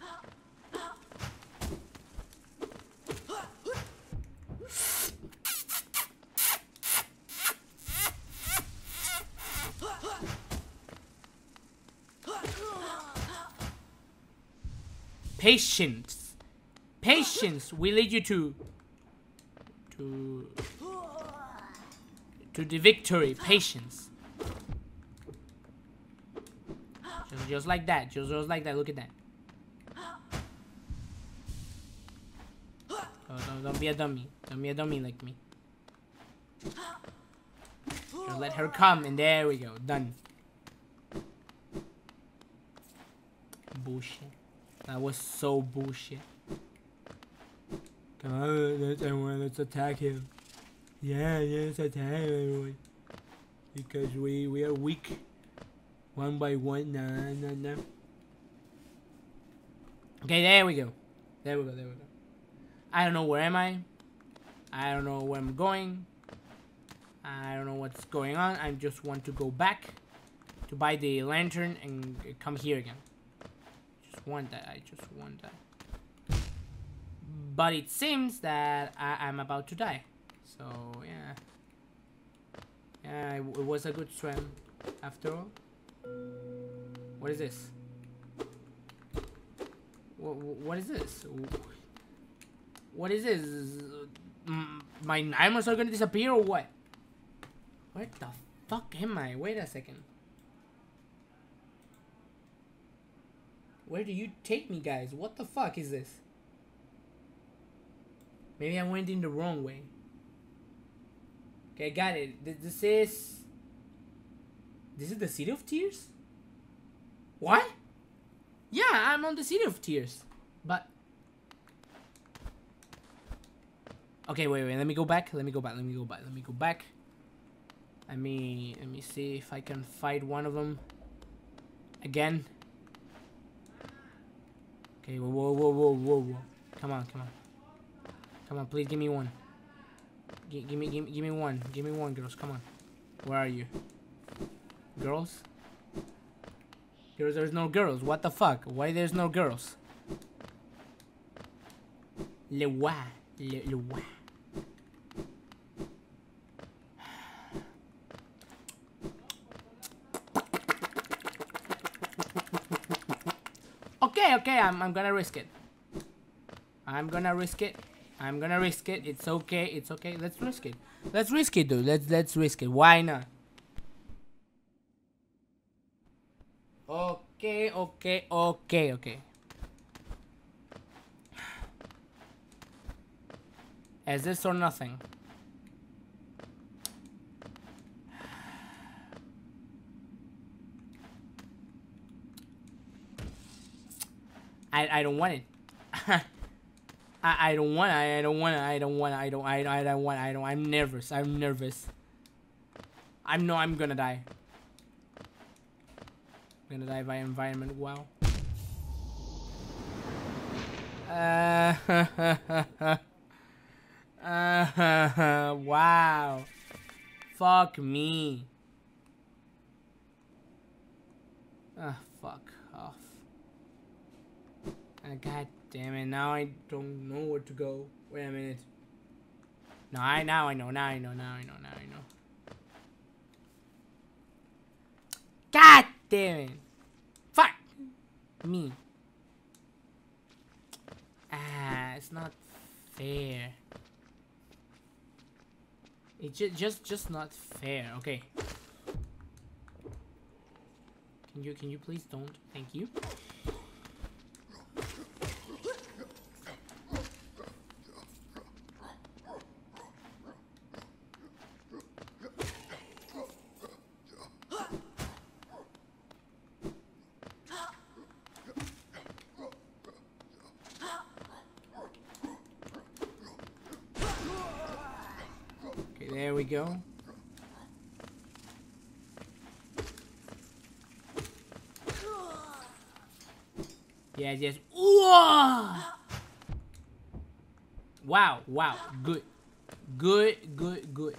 Patience. Patience will lead you to to to the victory. Patience. Just, just like that. Just, just like that. Look at that. Oh, don't, don't be a dummy. Don't be a dummy like me. Just let her come, and there we go. Done. Bullshit. That was so bullshit. Come on, let's, everyone, let's attack him. Yeah, yeah, let's attack everyone. Because we, we are weak. One by one, nah, nah, nah. Okay, there we go. There we go, there we go. I don't know where am I. I don't know where I'm going. I don't know what's going on. I just want to go back to buy the lantern and come here again. Just want that. I just want that. But it seems that I I'm about to die. So, yeah. Yeah, it, it was a good swim after all. What is this? What, what is this? What is this? My nightmares are gonna disappear or what? Where the fuck am I? Wait a second. Where do you take me, guys? What the fuck is this? Maybe I went in the wrong way. Okay, got it. This is... This is the City of Tears? What? Yeah, I'm on the City of Tears. But... Okay, wait, wait. Let me go back. Let me go back. Let me go back. Let me go back. Let me... Let me see if I can fight one of them. Again. Okay, whoa, whoa, whoa, whoa, whoa, whoa. Come on, come on. Come on, please give me one. G give me, give me, give me one. Give me one, girls. Come on. Where are you? Girls? Girls, there's no girls. What the fuck? Why there's no girls? Le wa. Le, le wa. Okay, okay, I'm, I'm gonna risk it. I'm gonna risk it. I'm gonna risk it. It's okay. It's okay. Let's risk it. Let's risk it, dude. Let's let's risk it. Why not? Okay, okay, okay, okay. Is this or nothing? I I don't want it. I, I don't want I, I don't want I don't want I don't I, I don't want I don't I'm nervous. I'm nervous. I know I'm gonna die. I'm gonna die by environment. Wow. Uh, uh, wow. Fuck me. Ah, fuck off. Uh, God damn it, now I don't know where to go. Wait a minute. No, I now I know, now I know, now I know, now I know. God damn it. Fuck me. Ah, it's not fair. It's just just just not fair. Okay. Can you can you please don't? Thank you. There we go. Yes, yes. Whoa! Wow, wow. Good. Good, good, good.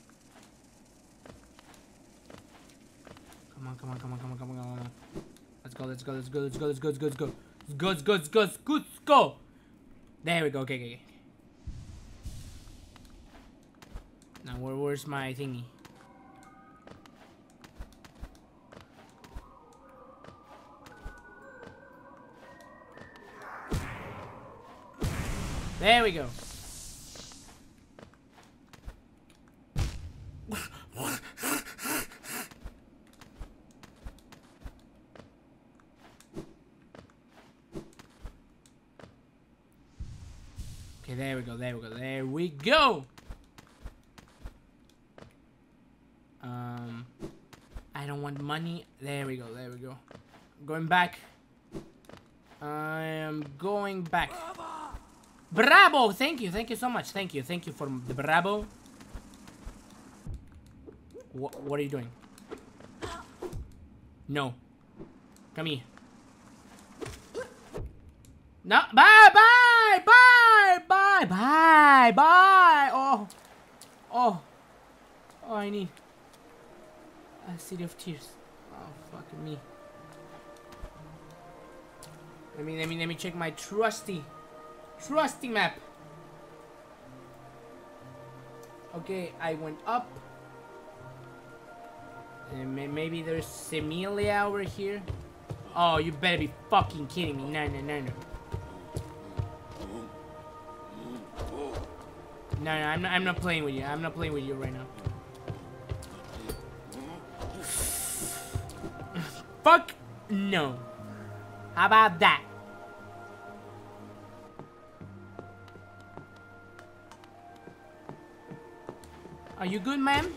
Come on, come on, come on, come on, come on, come on. Let's go, let's go, let's go, let's go, let's go, let's go, let's go. Let's go, let's go, let's go, let's go, let's go. There we go, okay, okay, okay. Now, where, where's my thingy? There we go. Okay, there we go, there we go, there we go! Um, I don't want money. There we go, there we go. Going back. I am going back. Bravo! Thank you, thank you so much. Thank you, thank you for the bravo. What, what are you doing? No. Come here. No, bye, bye, bye, bye, bye, bye. Oh, oh, oh, I need a City of Tears. Oh, fucking me. Let me, let me, let me check my trusty, trusty map. Okay, I went up. And maybe there's Semilia over here. Oh, you better be fucking kidding me. No, no, no, no. No, no, I'm not, I'm not playing with you. I'm not playing with you right now. Fuck no. How about that? Are you good, ma'am?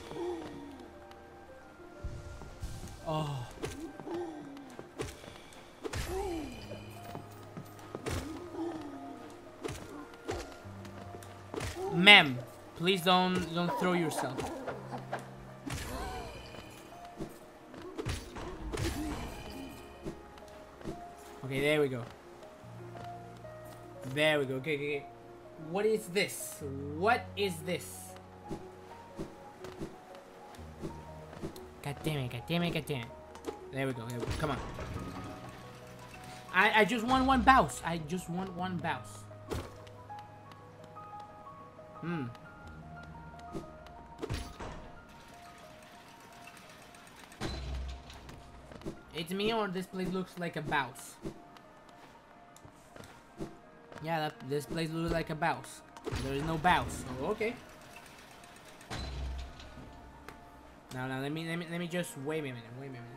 Oh. Ma'am, please don't don't throw yourself. Okay, there we go. There we go. Okay, okay, okay. What is this? What is this? God damn it, god damn it, god damn it. There we go, there we go. Come on. I, I just want one bounce. I just want one bounce. Hmm. It's me or this place looks like a bounce? Yeah, that, this place looks like a bounce. There is no bounce. Oh, okay. Now, now, let me, let me, let me just wait a minute. Wait a minute.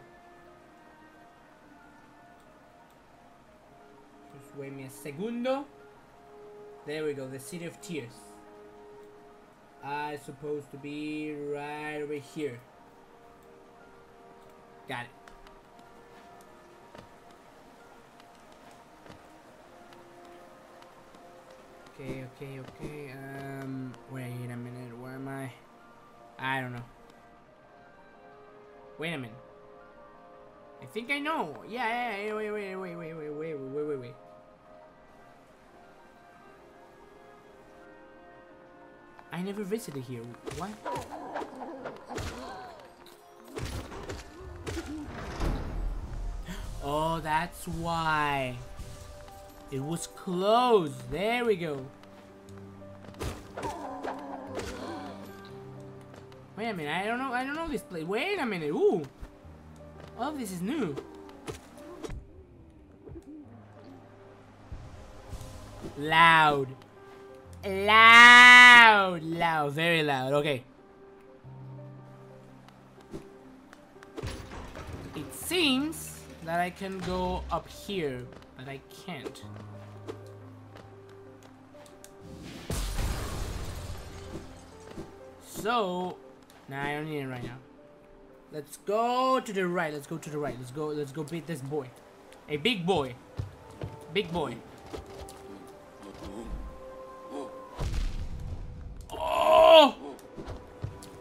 Just wait me a segundo. There we go. The City of Tears. I supposed to be right over here. Got it. Okay, okay, okay. Um, wait a minute. Where am I? I don't know. Wait a minute. I think I know. Yeah, yeah, yeah. Wait, wait, wait, wait, wait, wait, wait, wait, wait. I never visited here. What? Oh, that's why. It was closed. There we go. Wait a minute. I don't know. I don't know this place. Wait a minute. Ooh. All of this is new. Loud. Loud. Loud. Very loud. Okay. It seems that I can go up here, but I can't. So, nah, I don't need it right now. Let's go to the right. Let's go to the right. Let's go. Let's go beat this boy. A big boy. Big boy. Oh!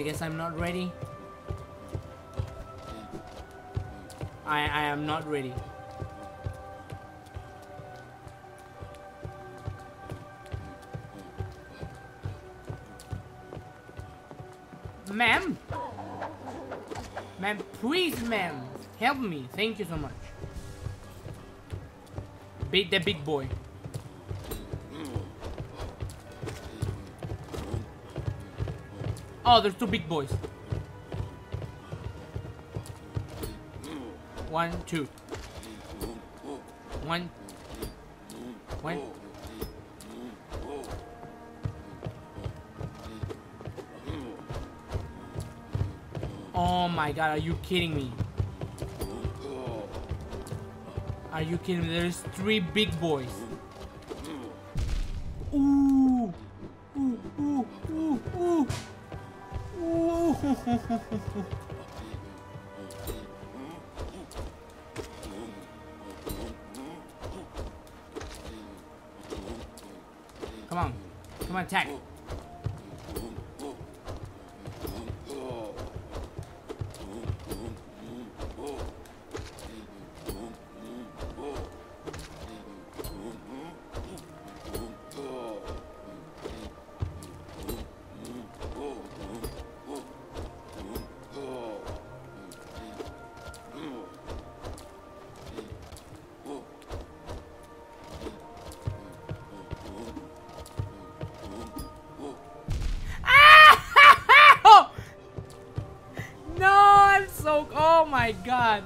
I guess I'm not ready. I, I am not ready. Ma'am? Ma'am, please, ma'am. Help me. Thank you so much. Beat the big boy. Oh, there's two big boys. One, two. One. One. Oh my god, are you kidding me? Are you kidding me? There's three big boys. Ooh. Ooh, ooh, ooh, ooh. Ooh. Come on. Come on, attack. Oh my god.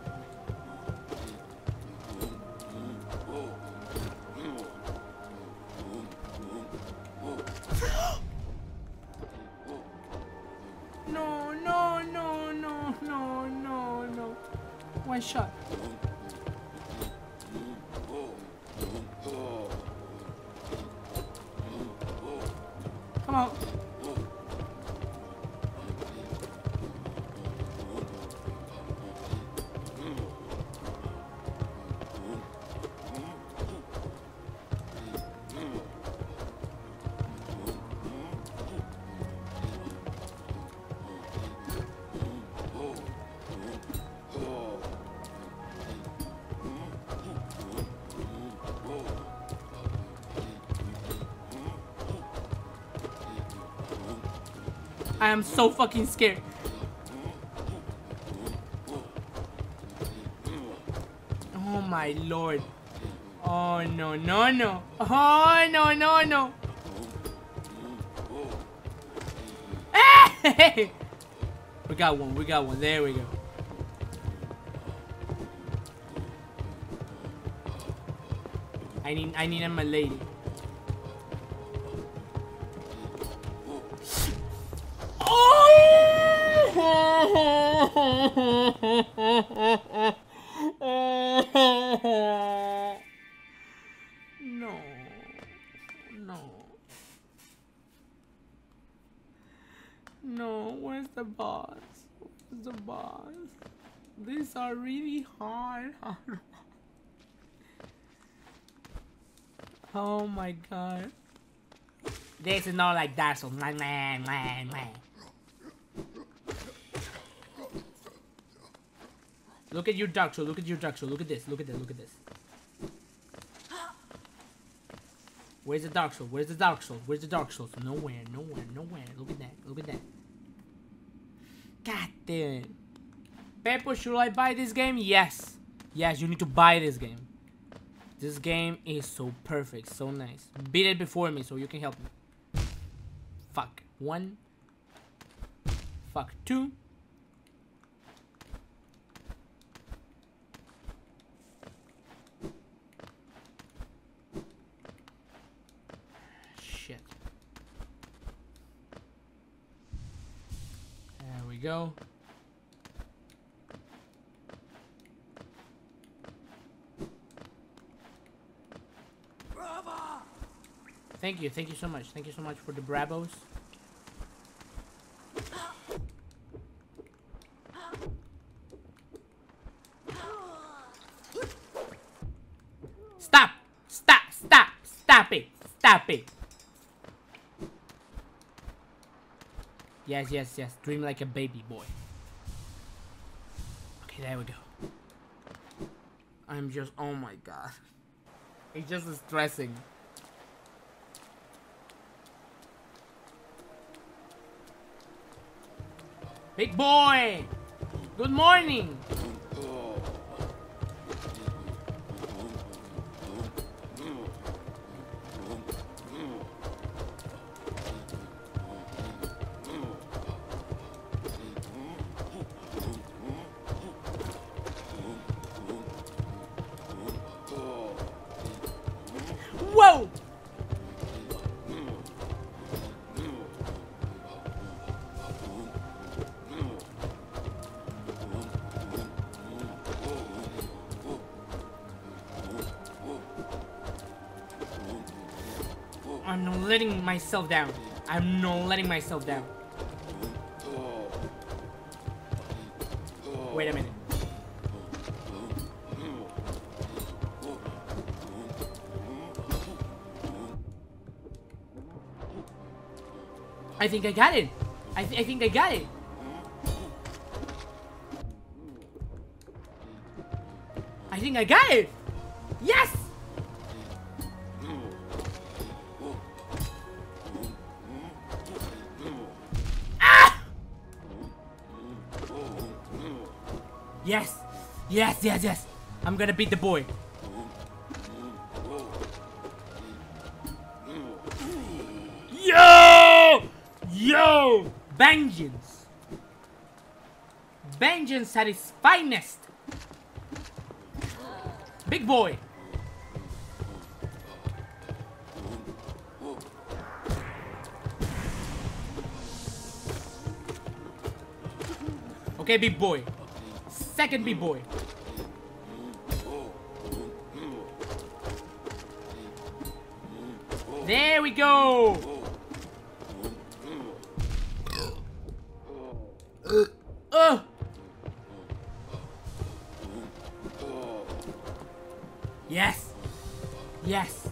No, no, no, no, no, no, no. One shot. Come on. I am so fucking scared. Oh my lord. Oh no, no, no. Oh no, no, no. Hey! We got one, we got one. There we go. I need, I need a lady. No, no, no, where's the boss? Where's the boss? These are really hard. Oh my god. This is not like Dark Souls. Man, man, man, man. Look at your Dark Souls. Look at your Dark Souls. Look at this. Look at this. Look at this. Where's the Dark Souls? Where's the Dark Souls? Where's the Dark Souls? Nowhere. Nowhere. Nowhere. Look at that. Look at that. God damn it. Pepper, should I buy this game? Yes. Yes, you need to buy this game. This game is so perfect. So nice. Beat it before me so you can help me. Fuck. One. Fuck. Two. Shit. There we go. Thank you, thank you so much. Thank you so much for the bravos. Stop! Stop! Stop! Stop it! Stop it! Yes, yes, yes. Dream like a baby boy. Okay, there we go. I'm just, oh my god. It's just stressing. Big boy! Good morning! Whoa! I'm not letting myself down. I'm not letting myself down. Wait a minute. I think I got it. I, th I think I got it. I think I got it. Yes! Ah! Yes. Yes, yes, yes. I'm gonna beat the boy. Yo! Yo! Vengeance! Vengeance at its finest! Big boy! Okay, big boy. Second big boy. There we go! Uh. Yes. Yes.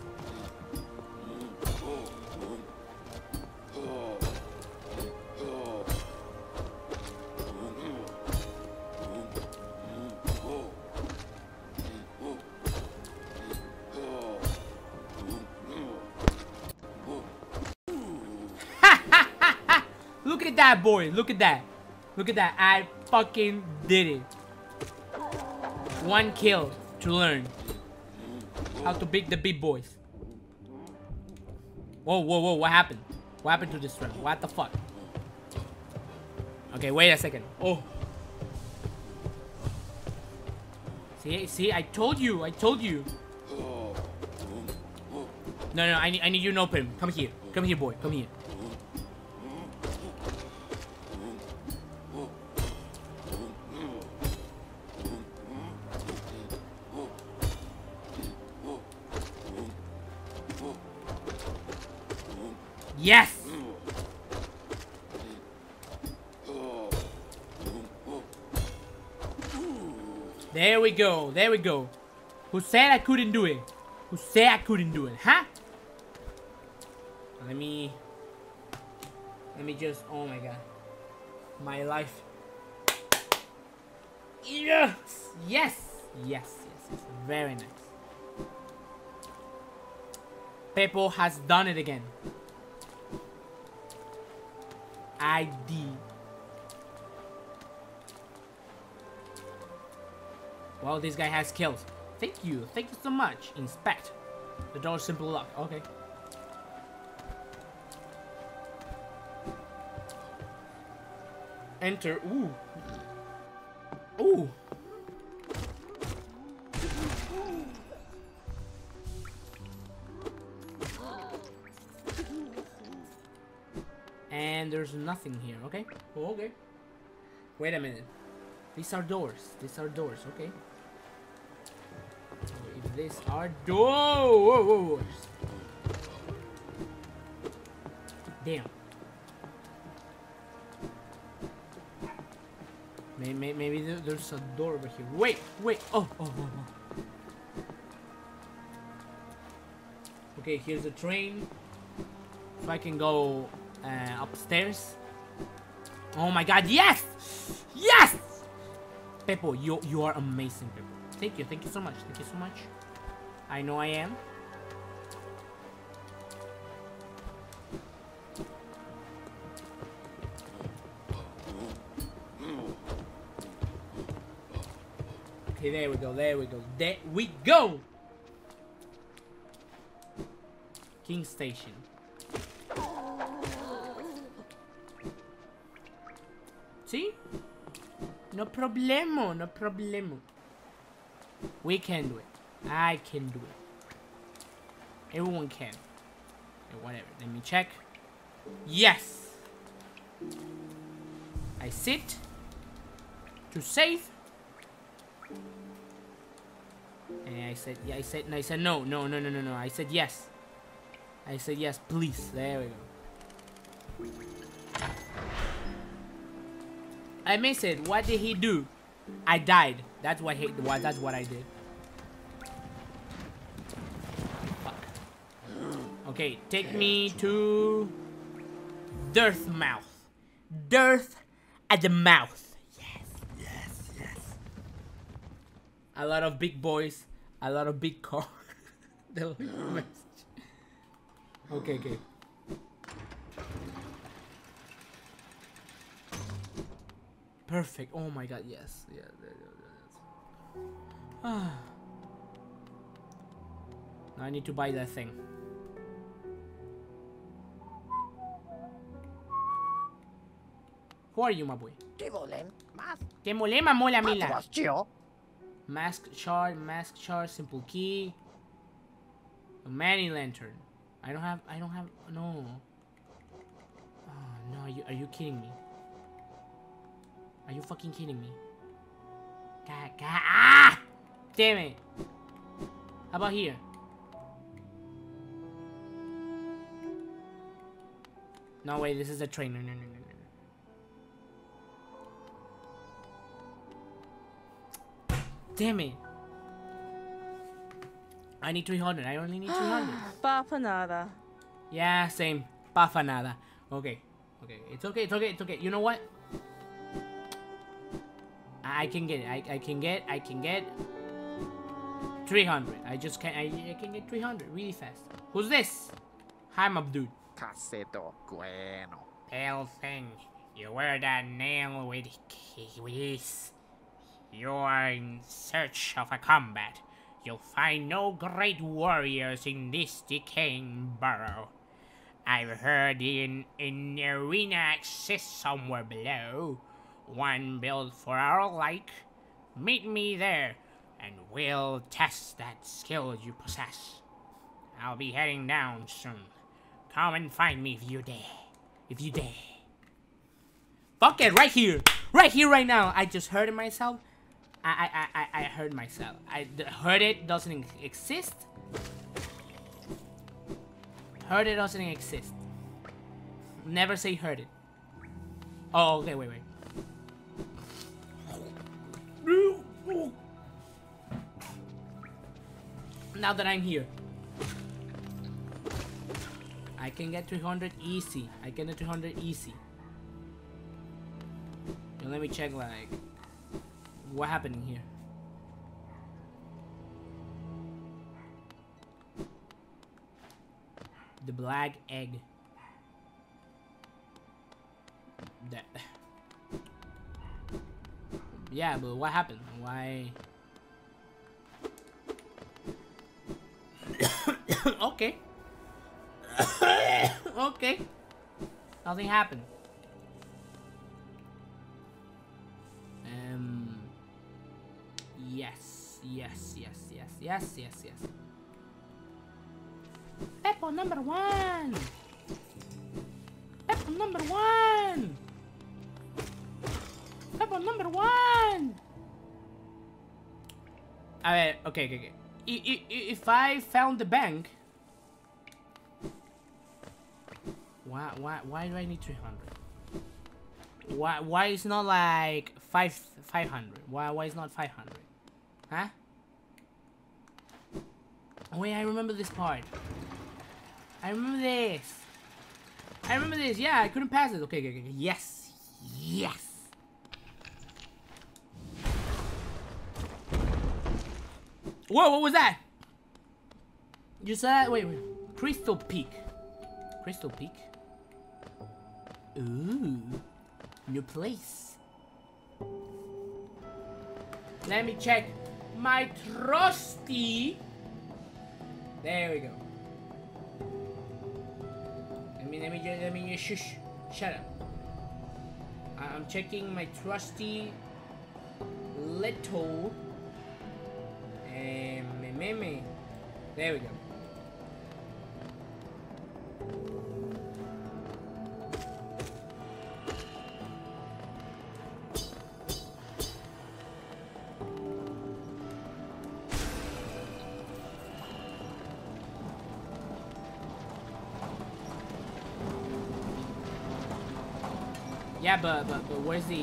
Look at that, boy. Look at that. Look at that. I fucking did it. One kill to learn how to beat the big boys. Whoa, whoa, whoa. What happened? What happened to this run? What the fuck? Okay, wait a second. Oh. See, see, I told you. I told you. No, no, I need, I need you to open him. Come here. Come here, boy. Come here. Yes! There we go, there we go. Who said I couldn't do it? Who said I couldn't do it, huh? Let me... Let me just... Oh my god. My life. Yes! Yes! Yes, yes, yes. Very nice. Pepo has done it again. I D. Well, this guy has kills. Thank you. Thank you so much. Inspect. The door is simple lock. Okay. Enter. Ooh. Ooh. And there's nothing here, okay? Oh, okay. Wait a minute. These are doors. These are doors, okay? So if these are doors. Damn. Maybe, maybe there's a door over here. Wait, wait. Oh, oh, oh, oh. Okay, here's a train. So I can go uh, upstairs. Oh my god, yes! Yes! Peppo, you, you are amazing, Peppo. Thank you, thank you so much, thank you so much. I know I am. Okay, there we go, there we go, there we go! King Station. See? No problemo, no problemo. We can do it. I can do it. Everyone can. Okay, whatever, let me check. Yes! I sit to save. And I said, yeah, I said, and I said no, no, no, no, no, no. I said yes. I said yes, please. There we go. I missed it. What did he do? I died. That's what he. What? That's what I did. Fuck. Okay, take me to Dirtmouth. Dirt at the mouth. Yes, yes, yes. A lot of big boys. A lot of big cars. Okay, okay. Perfect. Oh my god, yes. Yeah, yes, yes. Ah. Now I need to buy that thing. Who are you, my boy? Que mole, mamola, mila. Mask shard, mask shard, simple key. A Manny lantern. I don't have, I don't have, no. Oh, no, are you, are you kidding me? Are you fucking kidding me? God, God, ah! Damn it. How about here? No, wait, this is a train. No, no, no, no, no. Damn it. I need three hundred. I only need three hundred. Bafanada. Yeah, same. Bafanada. Okay. Okay. It's okay. It's okay. It's okay. You know what? I can get it. I, I can get. I can get three hundred. I just can't. I, I can get three hundred really fast. Who's this? Hi, my dude. Caseto bueno. Pale thing. You wear that nail with keys. You are in search of a combat. You'll find no great warriors in this decaying burrow. I've heard in an arena exists somewhere below. One built for our like. Meet me there, and we'll test that skill you possess. I'll be heading down soon. Come and find me if you dare. If you dare. Fuck it, right here. Right here, right now. I just heard it myself. I I I I heard myself. I heard it doesn't exist. Heard it doesn't exist. Never say heard it. Oh, okay, wait, wait. Now that I'm here, I can get three hundred easy. I can get three hundred easy. Now let me check, like, what happened in here. The black egg. That. Yeah, but what happened? Why? Okay. Okay. Nothing happened. Um. Yes. Yes. Yes. Yes. Yes. Yes. Yes. Peppo number one. Peppo number one. Peppo number one. Alright. Okay. Okay. Okay. I, I, if I found the bank. Why, why, why do I need three hundred? Why, why is not like five, five hundred? Why, why is not five hundred? Huh? Oh wait, I remember this part. I remember this. I remember this. Yeah, I couldn't pass it. Okay, okay, okay. Yes, Yes. Whoa, what was that? You saw that? Wait, wait. Crystal Peak. Crystal Peak? Ooh. New place. Let me check my trusty. There we go. Let me, let me, let me, shush. Shut up. I'm checking my trusty little. Um, me, me. There we go. Yeah, but, but, but where's the...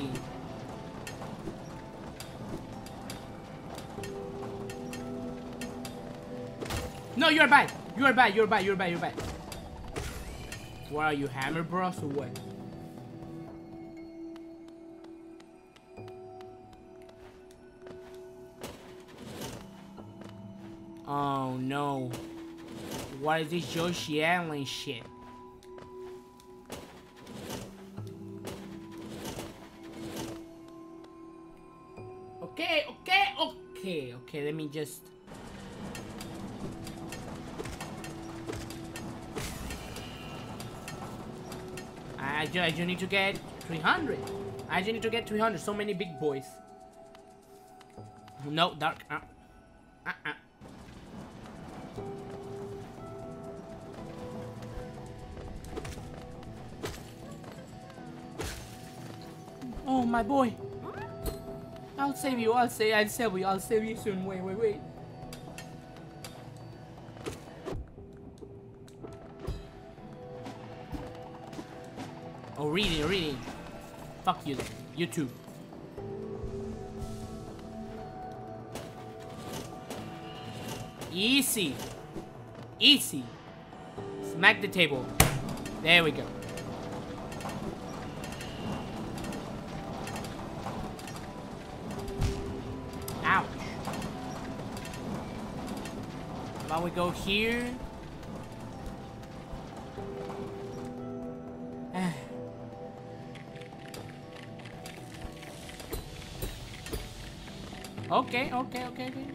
No, you're bad. You're bad. You're bad. You're bad. You're bad. What are you, Hammer Bros or what? Oh no. What is this Yoshi Island shit? Okay, okay, okay, okay, let me just... I just, I just need to get three hundred. I just need to get three hundred. So many big boys. No, dark. Uh, uh, uh. Oh, my boy. I'll save you. I'll say. I'll save you. I'll save you soon. Wait, wait, wait. Oh, reading, reading. Fuck you then. You too. Easy. Easy. Smack the table. There we go. Ouch. How about we go here? Okay, okay, okay, okay.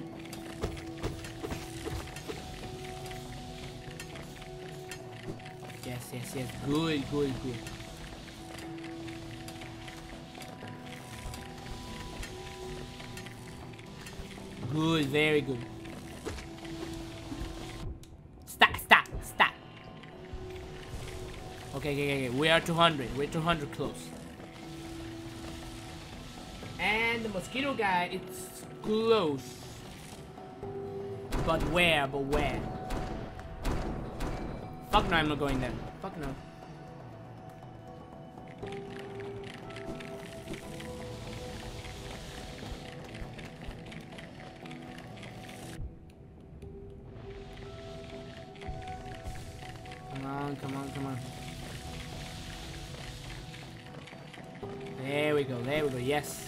Yes, yes, yes. Good, good, good. Good, very good. Stop, stop, stop. Okay, okay, okay. We are two hundred. We're two hundred close. And the mosquito guy, it's close. But where? But where? Fuck no, I'm not going there. Fuck no. Come on, come on, come on. There we go, there we go, yes.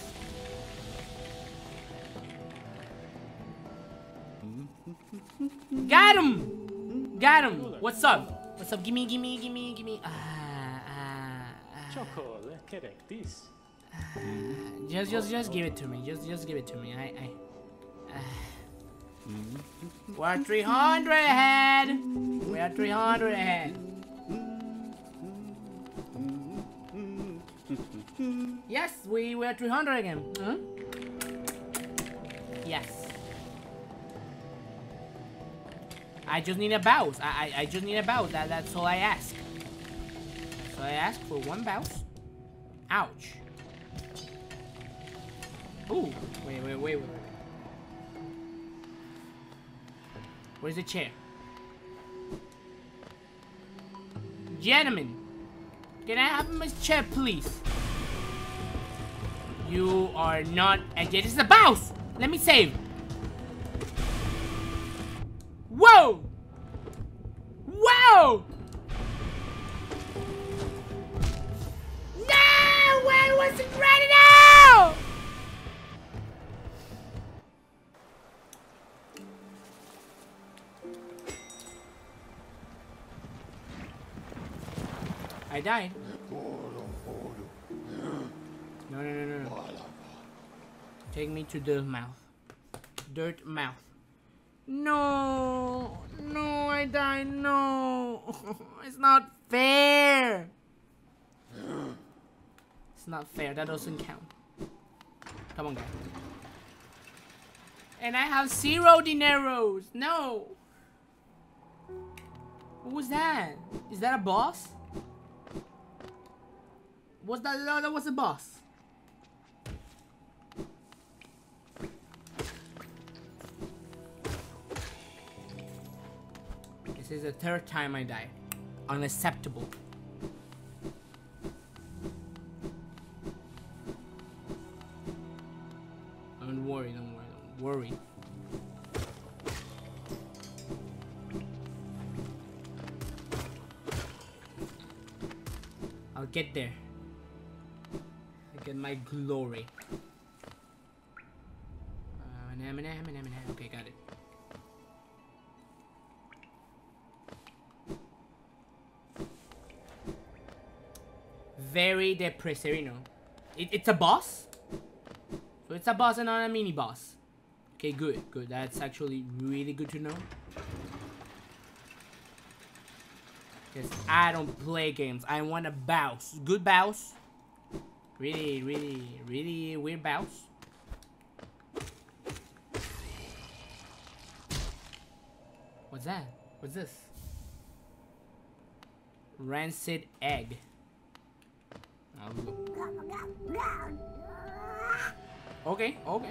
Got him! Got him! What's up? What's up? Gimme, gimme, gimme, gimme. Ah, ah, ah. Chocolate, correct this. Ah, just, just, just give it to me. Just, just give it to me. I, I. Ah. We're three hundred ahead. We are three hundred ahead. Yes, we were three hundred again. Huh? Yes. I just need a bounce. I, I, I just need a bounce. That, that's all I ask. So I ask for one bounce. Ouch. Ooh. Wait, wait, wait, wait. Where's the chair? Gentlemen, can I have my chair, please? You are not a This is a bounce. Let me save. Whoa! Whoa! No! Where was I died. No, no, no, no, no. Take me to the mouth. Dirt mouth. No. No, I died. No. It's not fair. It's not fair. That doesn't count. Come on, guys. And I have zero dineros. No. What was that? Is that a boss? Was that? No, that was a boss. This is the third time I died. Unacceptable. Don't worry, don't worry, don't worry. I'll get there. I'll get my glory. Uh, okay, got it. Very depressing, you know. It, it's a boss? So it's a boss and not a mini boss. Okay, good, good. That's actually really good to know. Because I don't play games. I want a boss. Good boss. Really, really, really weird boss. What's that? What's this? Rancid egg. Okay, okay.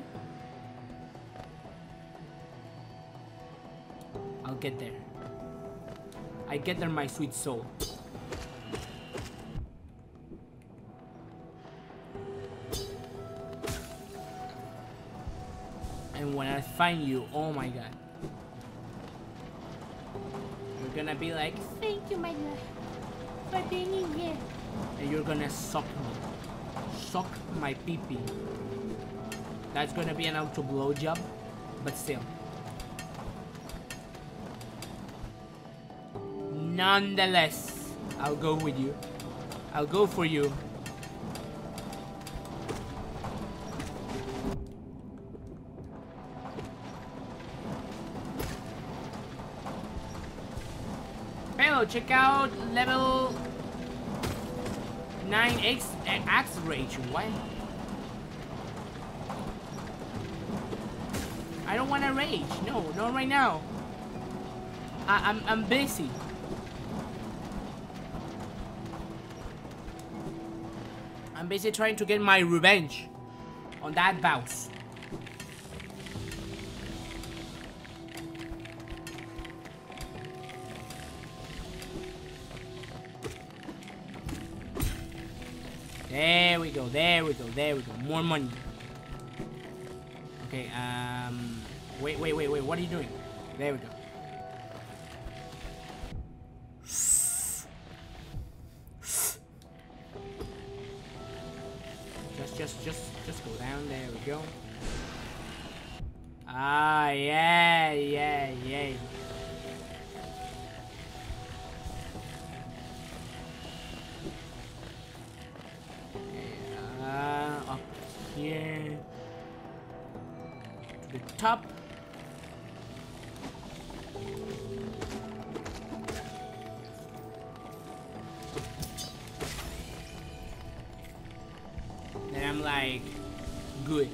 I'll get there. I get there, my sweet soul. And when I find you, oh my god. You're gonna be like, thank you, my love, for being in here. And you're gonna suck me. Suck my pee-pee. That's gonna be an auto blowjob, but still. Nonetheless, I'll go with you. I'll go for you. Hello, check out level nine X Axe Rage. What? I don't want to rage. No, not right now. I I'm I'm busy. I'm busy trying to get my revenge on that boss. There we go, there we go, there we go. More money. Okay, um... Wait, wait, wait, wait, what are you doing? There we go. Just, just, just, just go down, there we go. Ah, yeah, yeah, yeah. Uh, up here to the top. Then I'm like, good.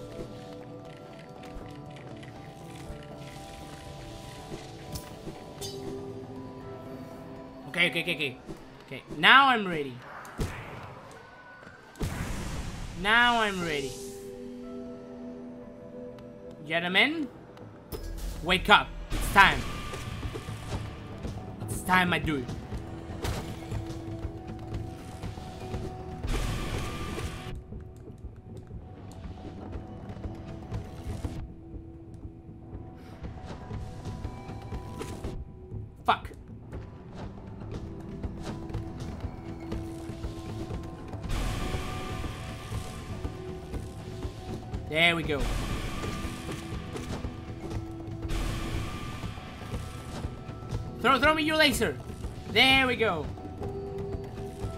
Okay, okay, okay, okay. Okay, now I'm ready. Now I'm ready. Gentlemen, wake up. It's time. It's time I do it. Fuck. There we go. Throw, throw me your laser. There we go.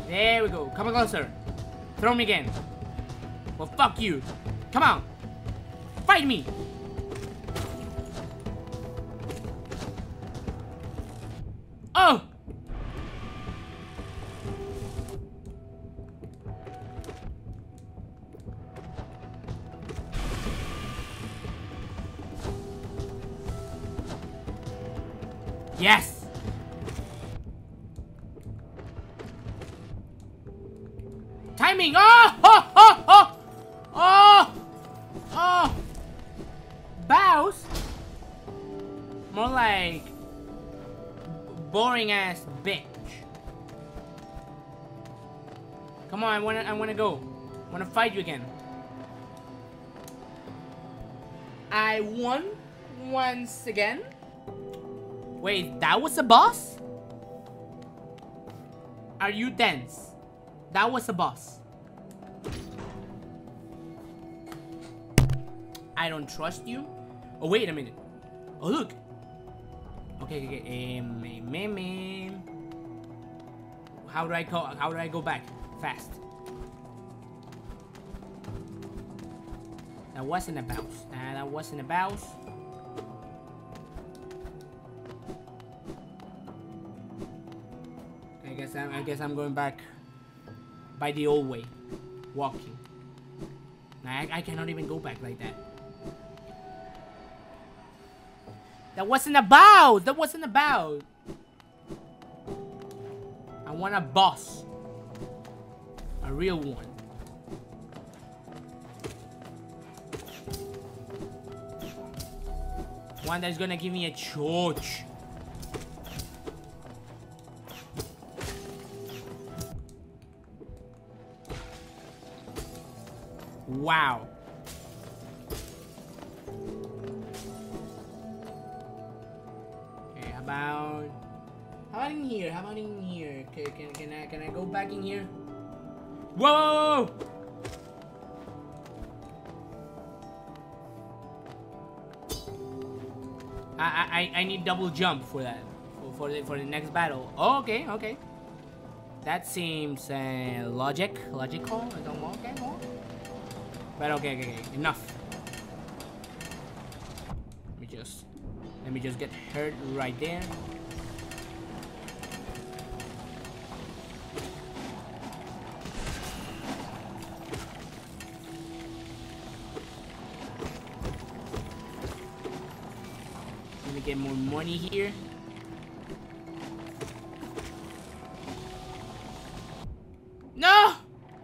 There we go. Come closer. Throw me again. Well, fuck you. Come on. Fight me. Oh! Yes! Timing! Oh! Oh! Oh! Oh! Oh! Oh! Bows? More like boring ass bitch. Come on, I wanna I wanna go. I wanna fight you again. I won once again. Wait, that was a boss? Are you dense? That was a boss. I don't trust you. Oh, wait a minute. Oh, look. Okay, okay, okay. Um, um, um, how do I go? How do I go back fast? That wasn't a bounce. Uh, that wasn't a bounce. I guess I'm. I guess I'm going back by the old way, walking. I, I cannot even go back like that. That wasn't about. That wasn't about. I want a boss, a real one. One that's gonna give me a charge. Wow. Okay, how about how about in here? How about in here? Okay, can can I can I go back in here? Whoa! I I I need double jump for that for for the, for the next battle. Oh, okay, okay. That seems uh, logic logical. I don't know. Okay, more. But okay, okay, okay, enough. Let me just, let me just get hurt right there. Let me get more money here. No!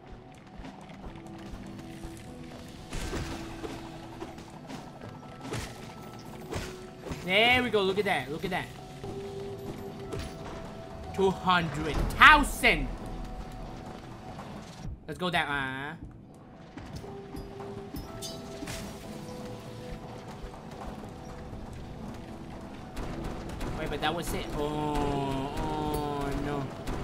There we go, look at that, look at that. two hundred thousand! Let's go down, uh. Wait, but that was it. Oh, oh no.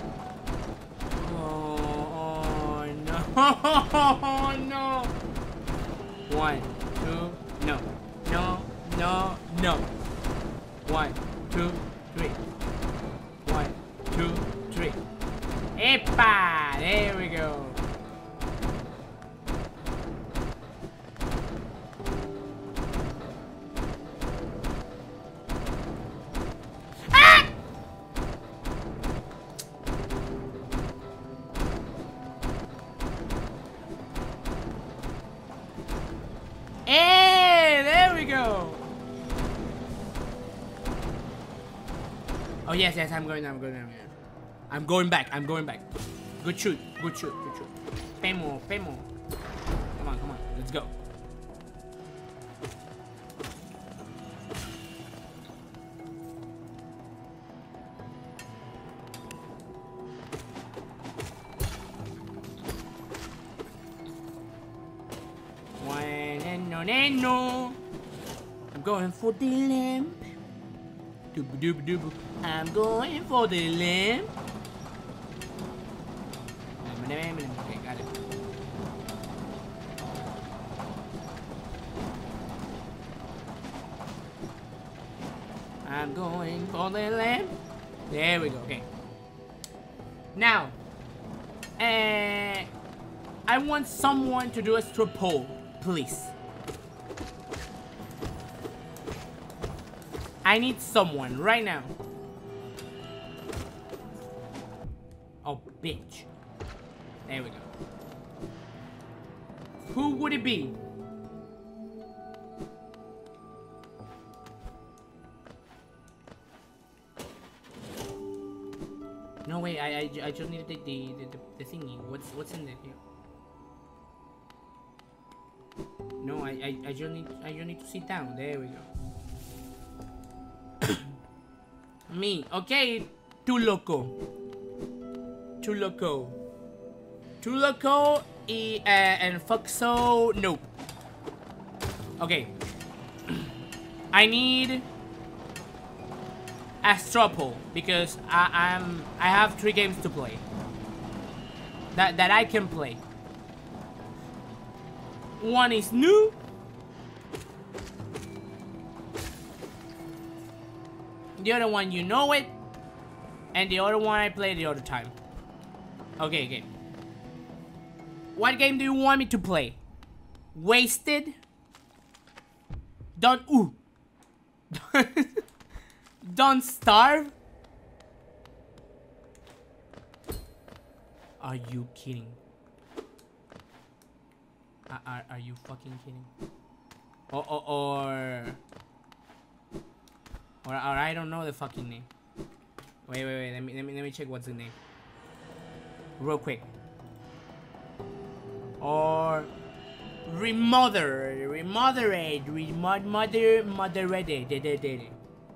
Oh, oh no. Oh no. One, two, no. No, no, no. One, two, three. One, two, three. Epa! There we go. Ah! Hey, there we go. Oh yes, yes, I'm going, I'm going, I'm going. I'm going back, I'm going back. Good shoot, good shoot, good shoot. Pay more, pay more. Come on, come on, let's go. One, no, no, no. I'm going for the lamp. Dooba dooba dooba. I'm going for the lamp. Okay, got it. I'm going for the lamp. There we go. Okay. Now, And I want someone to do a straw poll, please. I need someone right now. Oh, bitch. There we go. Who would it be? No, wait, I, I, I just need the, the, the, the thingy. What's, what's in there here? No, I, I, I just need, I just need to sit down. There we go. Me, okay, too loco. Too loco. Too loco y, uh, and fuck so, no. Okay. I need a straw poll because I, I'm I have three games to play that that I can play. One is new. The other one you know it, and the other one I played the other time. Okay, okay. What game do you want me to play? Wasted? Don't ooh. Don't Starve? Are you kidding? Are, are, are you fucking kidding? Or, or, or, or, or I don't know the fucking name. Wait, wait, wait. Let me, let me, let me check what's the name. Real quick. Or Remothered, Remothered, Remod, Mother, Moderated.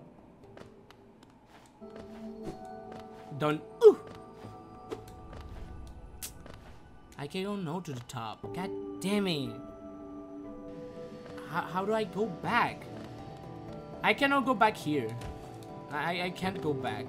Don't. Ooh. I can go no to the top. God damn it. How, how do I go back? I cannot go back here. I, I can't go back.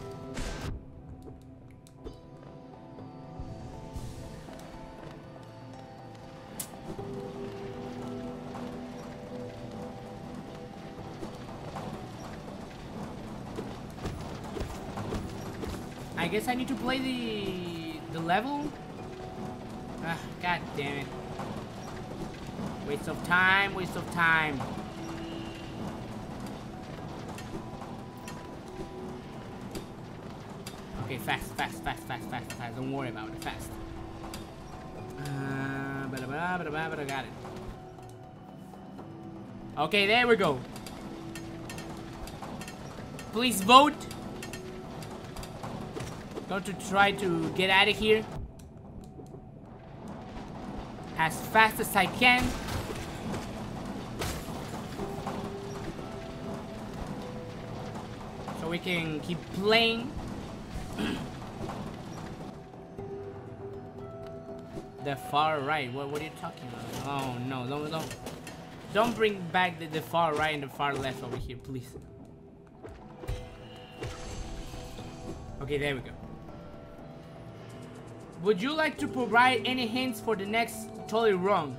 I guess I need to play the the level. Ah, god damn it. Waste of time, waste of time. Okay, fast, fast, fast, fast, fast, fast. Don't worry about it, fast. Uh, but I got it. Okay, there we go. Please vote. Going to try to get out of here as fast as I can. So we can keep playing. The far right. What, what are you talking about? Oh no! Don't don't don't bring back the, the far right and the far left over here, please. Okay, there we go. Would you like to provide any hints for the next Totally Wrong?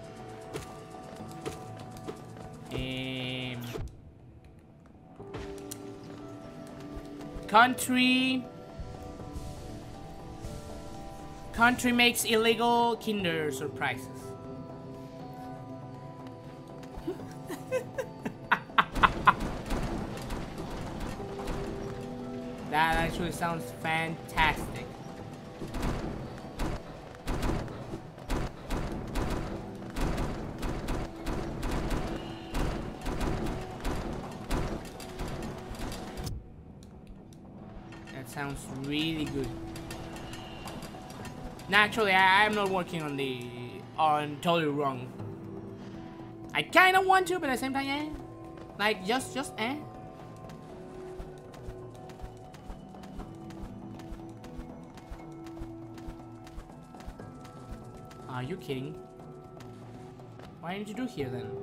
Um, country. Country makes illegal Kinder Surprises. That actually sounds fantastic. That sounds really good. Naturally, I am not working on the on Totally Wrong. I kind of want to, but at the same time, eh? Like just, just, eh? Are you kidding? Why didn't you do here then?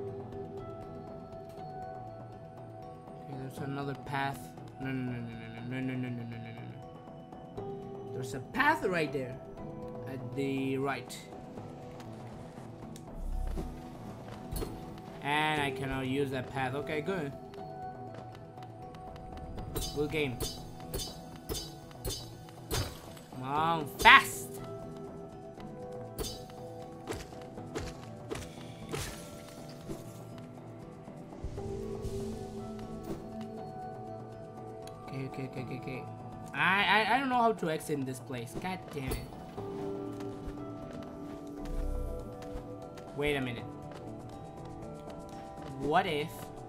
Okay, there's another path. No, no, no, no, no, no, no, no, no, no, no, no. There's a path right there. At the right. And I cannot use that path. Okay, good. Good game. Come on, fast! Okay, okay, okay, okay, okay. I, I, I don't know how to exit in this place. God damn it. Wait a minute. What if...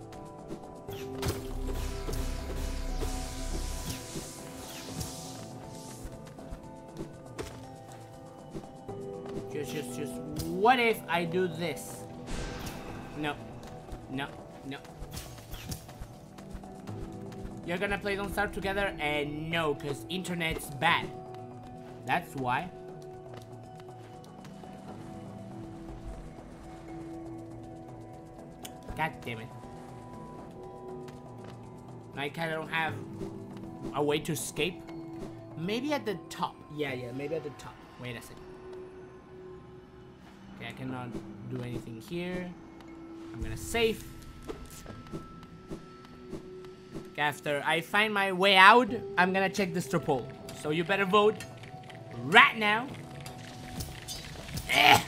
Just, just, just... What if I do this? No. No. No. You're gonna play Don't Starve together? And no, because internet's bad. That's why. God damn it. I kinda don't have a way to escape. Maybe at the top. Yeah, yeah, maybe at the top. Wait a second. Okay, I cannot do anything here. I'm gonna save. After I find my way out, I'm gonna check the straw poll. So you better vote right now. Eh.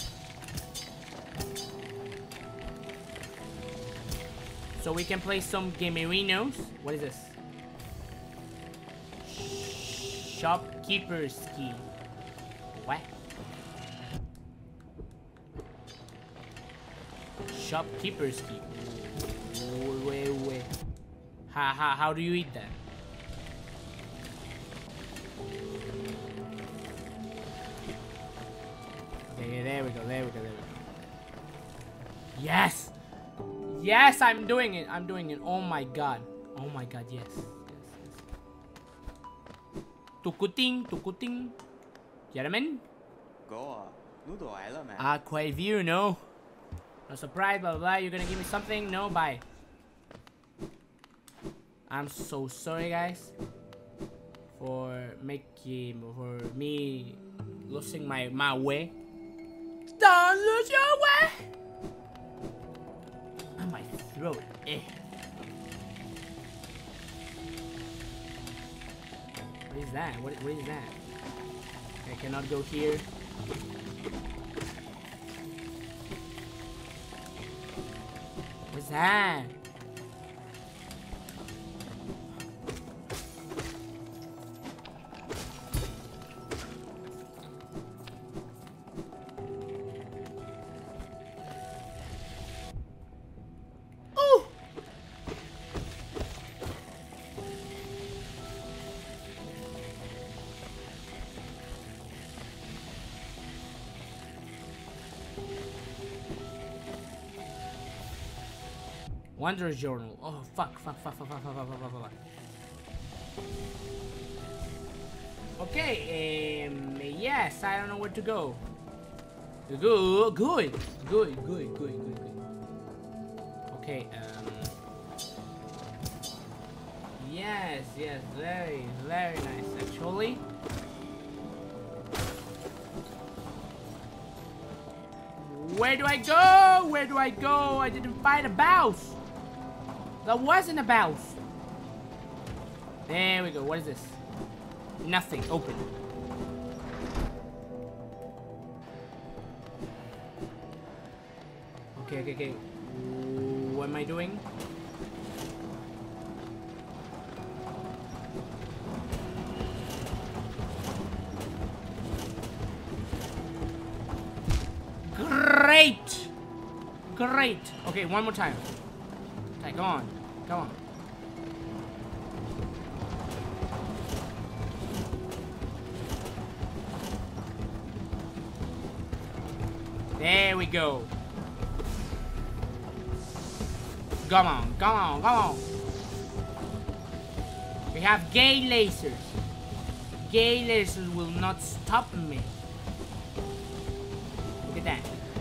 So we can play some Gamerinos. What is this? Shopkeeper's key. What? Shopkeeper's key. Wait, wait, wait. Ha ha, how do you eat that? Okay, there we go, there we go, there we go. Yes! Yes, I'm doing it, I'm doing it. Oh my god. Oh my god, yes. Yes, yes. Tukuting, tukuting. Gentlemen? Ah, quite view, no? No surprise, blah, blah, blah. You're gonna give me something? No, bye. I'm so sorry, guys, for making, for me losing my, my way. Don't lose your way! Oh, my throat. Eh. What is that? What, what is that? I cannot go here. What's that? Wanderer's Journal. Oh, fuck, fuck, fuck, fuck, fuck, fuck, fuck, fuck, fuck, fuck. Okay, um, yes, I don't know where to go. Good, good, good, good, good, good, good. Okay, um... yes, yes, very, very nice, actually. Where do I go? Where do I go? I didn't find a boss. That wasn't a boss. There we go. What is this? Nothing. Open. Okay, okay, okay. What am I doing? Great! Great! Okay, one more time. Okay, go on. Come on. There we go. Come on, come on, come on. We have gay lasers. Gay lasers will not stop me. Look at that.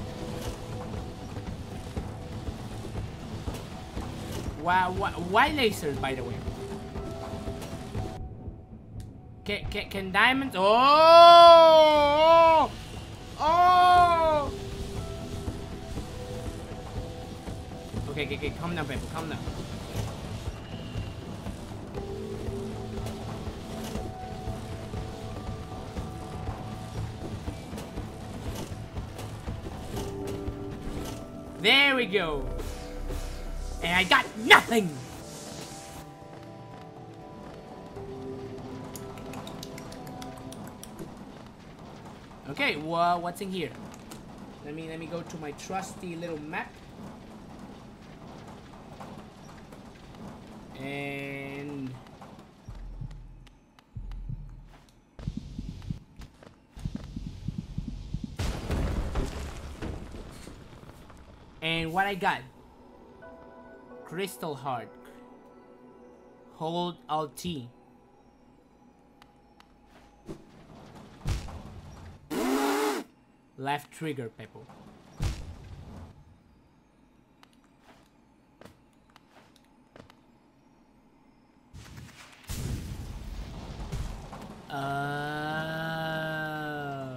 Why, why, why lasers, by the way? Can, can, can diamonds? Oh! Oh! Okay, okay, okay, calm down, people, calm down. There we go. And I got nothing. Okay, well, what's in here? Let me let me go to my trusty little map. And and what I got? Crystal heart. Hold Alt T. Left trigger, Peppo. Uh...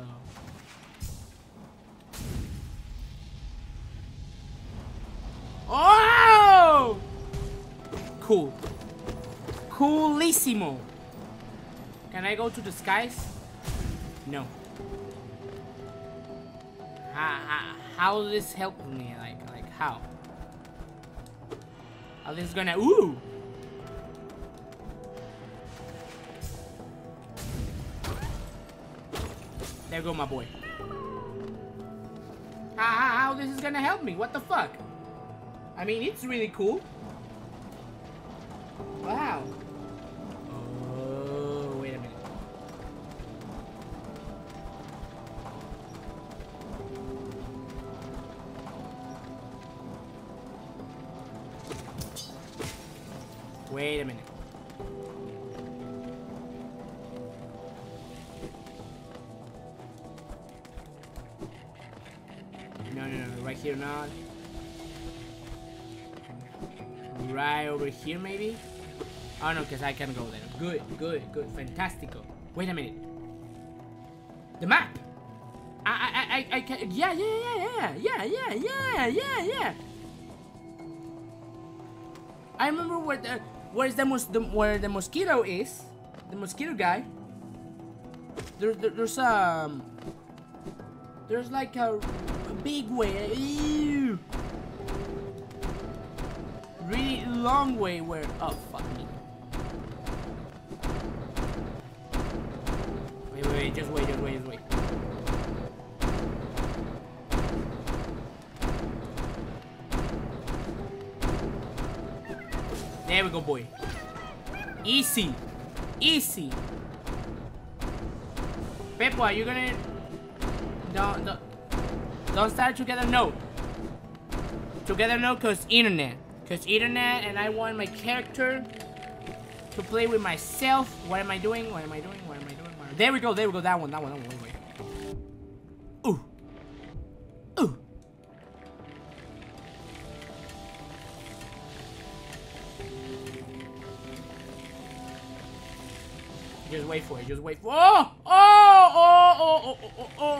Oh! Cool. Coolissimo. Can I go to the skies? No. How, how, how this help me? Like, like how? How this gonna? Ooh! There go my boy. How, how, how this is gonna help me? What the fuck? I mean, it's really cool. Wow. Oh, wait a minute. Wait a minute. No, no, no, right here, not. Right over here, maybe? Oh no, because I can go there. Good, good, good, fantastico. Wait a minute. The map. I, I, I, I can. Yeah, yeah, yeah, yeah, yeah, yeah, yeah, yeah. I remember where the, where's the, mos the where the mosquito is. The mosquito guy. There, there there's um. There's like a, a big way. Ew. Really long way where. Oh fuck me. Wait, wait, wait, just wait, just wait, just wait. There we go, boy. Easy. Easy. Peppo, are you gonna... Don't, don't... Don't start together, no. Together, no, cause internet. Cause internet, and I want my character to play with myself. What am I doing? What am I doing? What am I doing? What am I... There we go, there we go. That one, that one, that one. Wait, wait. Ooh. Ooh. Just wait for it. Just wait for. Oh! Oh! Oh! Oh! Oh! Oh!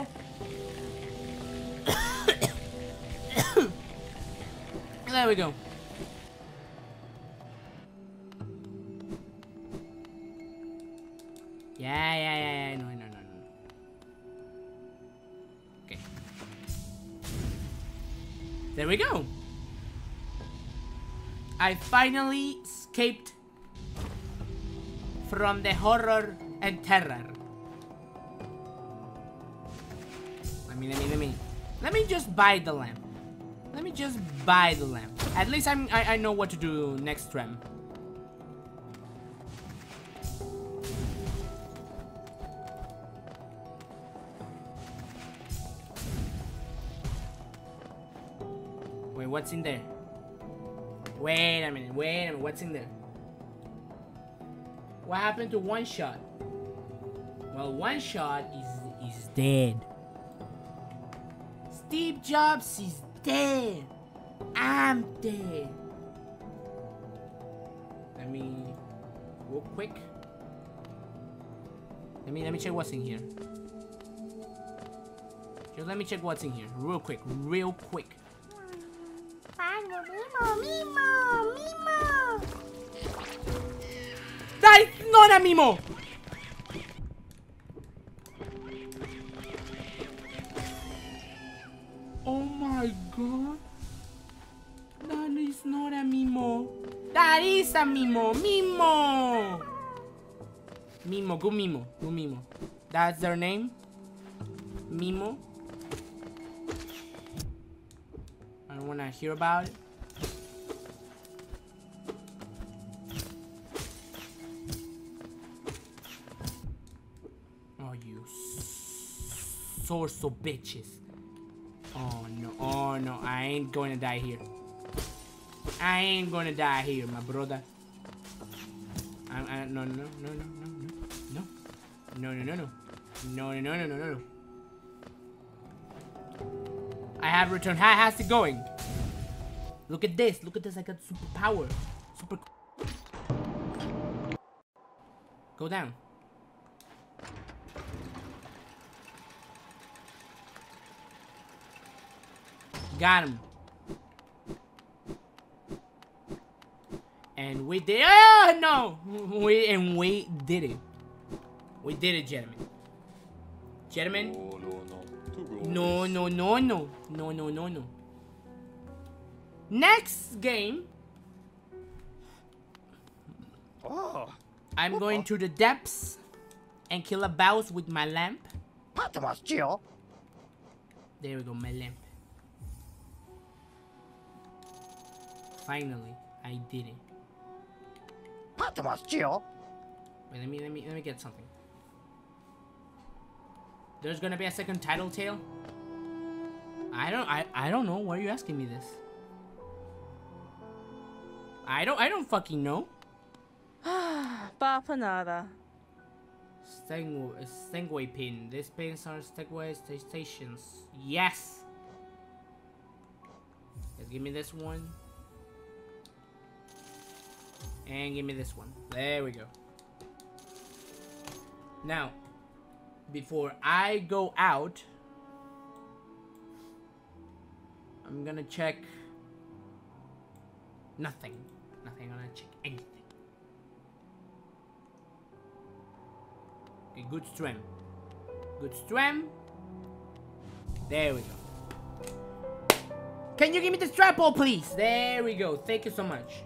Oh! There we go. Yeah, yeah, yeah, yeah. No, no, no, no. Okay. There we go. I finally escaped from the horror and terror. Let me, let me, let me, let me just buy the lamp. Let me just buy the lamp. At least I'm, I, I know what to do next time. Wait, what's in there? Wait a minute, wait a minute, what's in there? What happened to One Shot? Well, One Shot is is dead. Steve Jobs is dead. I'm dead. Let me real quick. Let me let me check what's in here. Just let me check what's in here, real quick, real quick. That is not a Mimo! Oh my god. That is not a Mimo. That is a Mimo. Mimo! Mimo, good Mimo. Good Mimo. That's their name? Mimo. I don't wanna hear about it. Oh, you source of bitches. Oh no, oh no, I ain't gonna die here. I ain't gonna die here, my brother. I, I, no, no, no, no, no, no, no, no, no, no, no, no, no, no, no, no, no. I have returned. How how's it going? Look at this. Look at this. I got super power. Super. Go down. Got him. And we did. Oh no! We and we did it. We did it, gentlemen. Gentlemen. No, no, no. To go. No, no, no, no, no, no, no, no. Next game. Oh, I'm going to the depths and kill a boss with my lamp. Patmos, Gio. There we go, my lamp. Finally, I did it. Patmos, Gio. Wait, let me let me let me get something. There's gonna be a second title tale. I don't I I don't know. Why are you asking me this? I don't I don't fucking know. Bapanada. Segway, Segway pin. These pins are Segway stations. Yes. Let's give me this one. And give me this one. There we go. Now, before I go out, I'm gonna check nothing. Nothing. I'm gonna check anything. Okay, good strength. Good strength. There we go. Can you give me the strap ball, please? There we go. Thank you so much.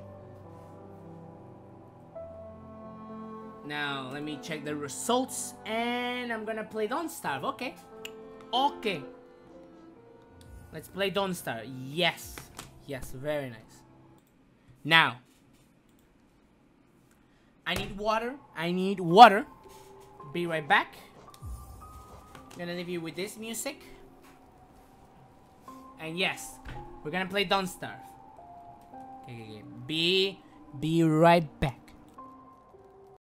Now, let me check the results. And I'm gonna play Don't Starve. Okay. Okay. Let's play Don't Starve. Yes. Yes, very nice. Now, I need water. I need water. Be right back. I'm gonna leave you with this music. And yes, we're gonna play Don't Starve. Okay, okay, okay. Be, be right back.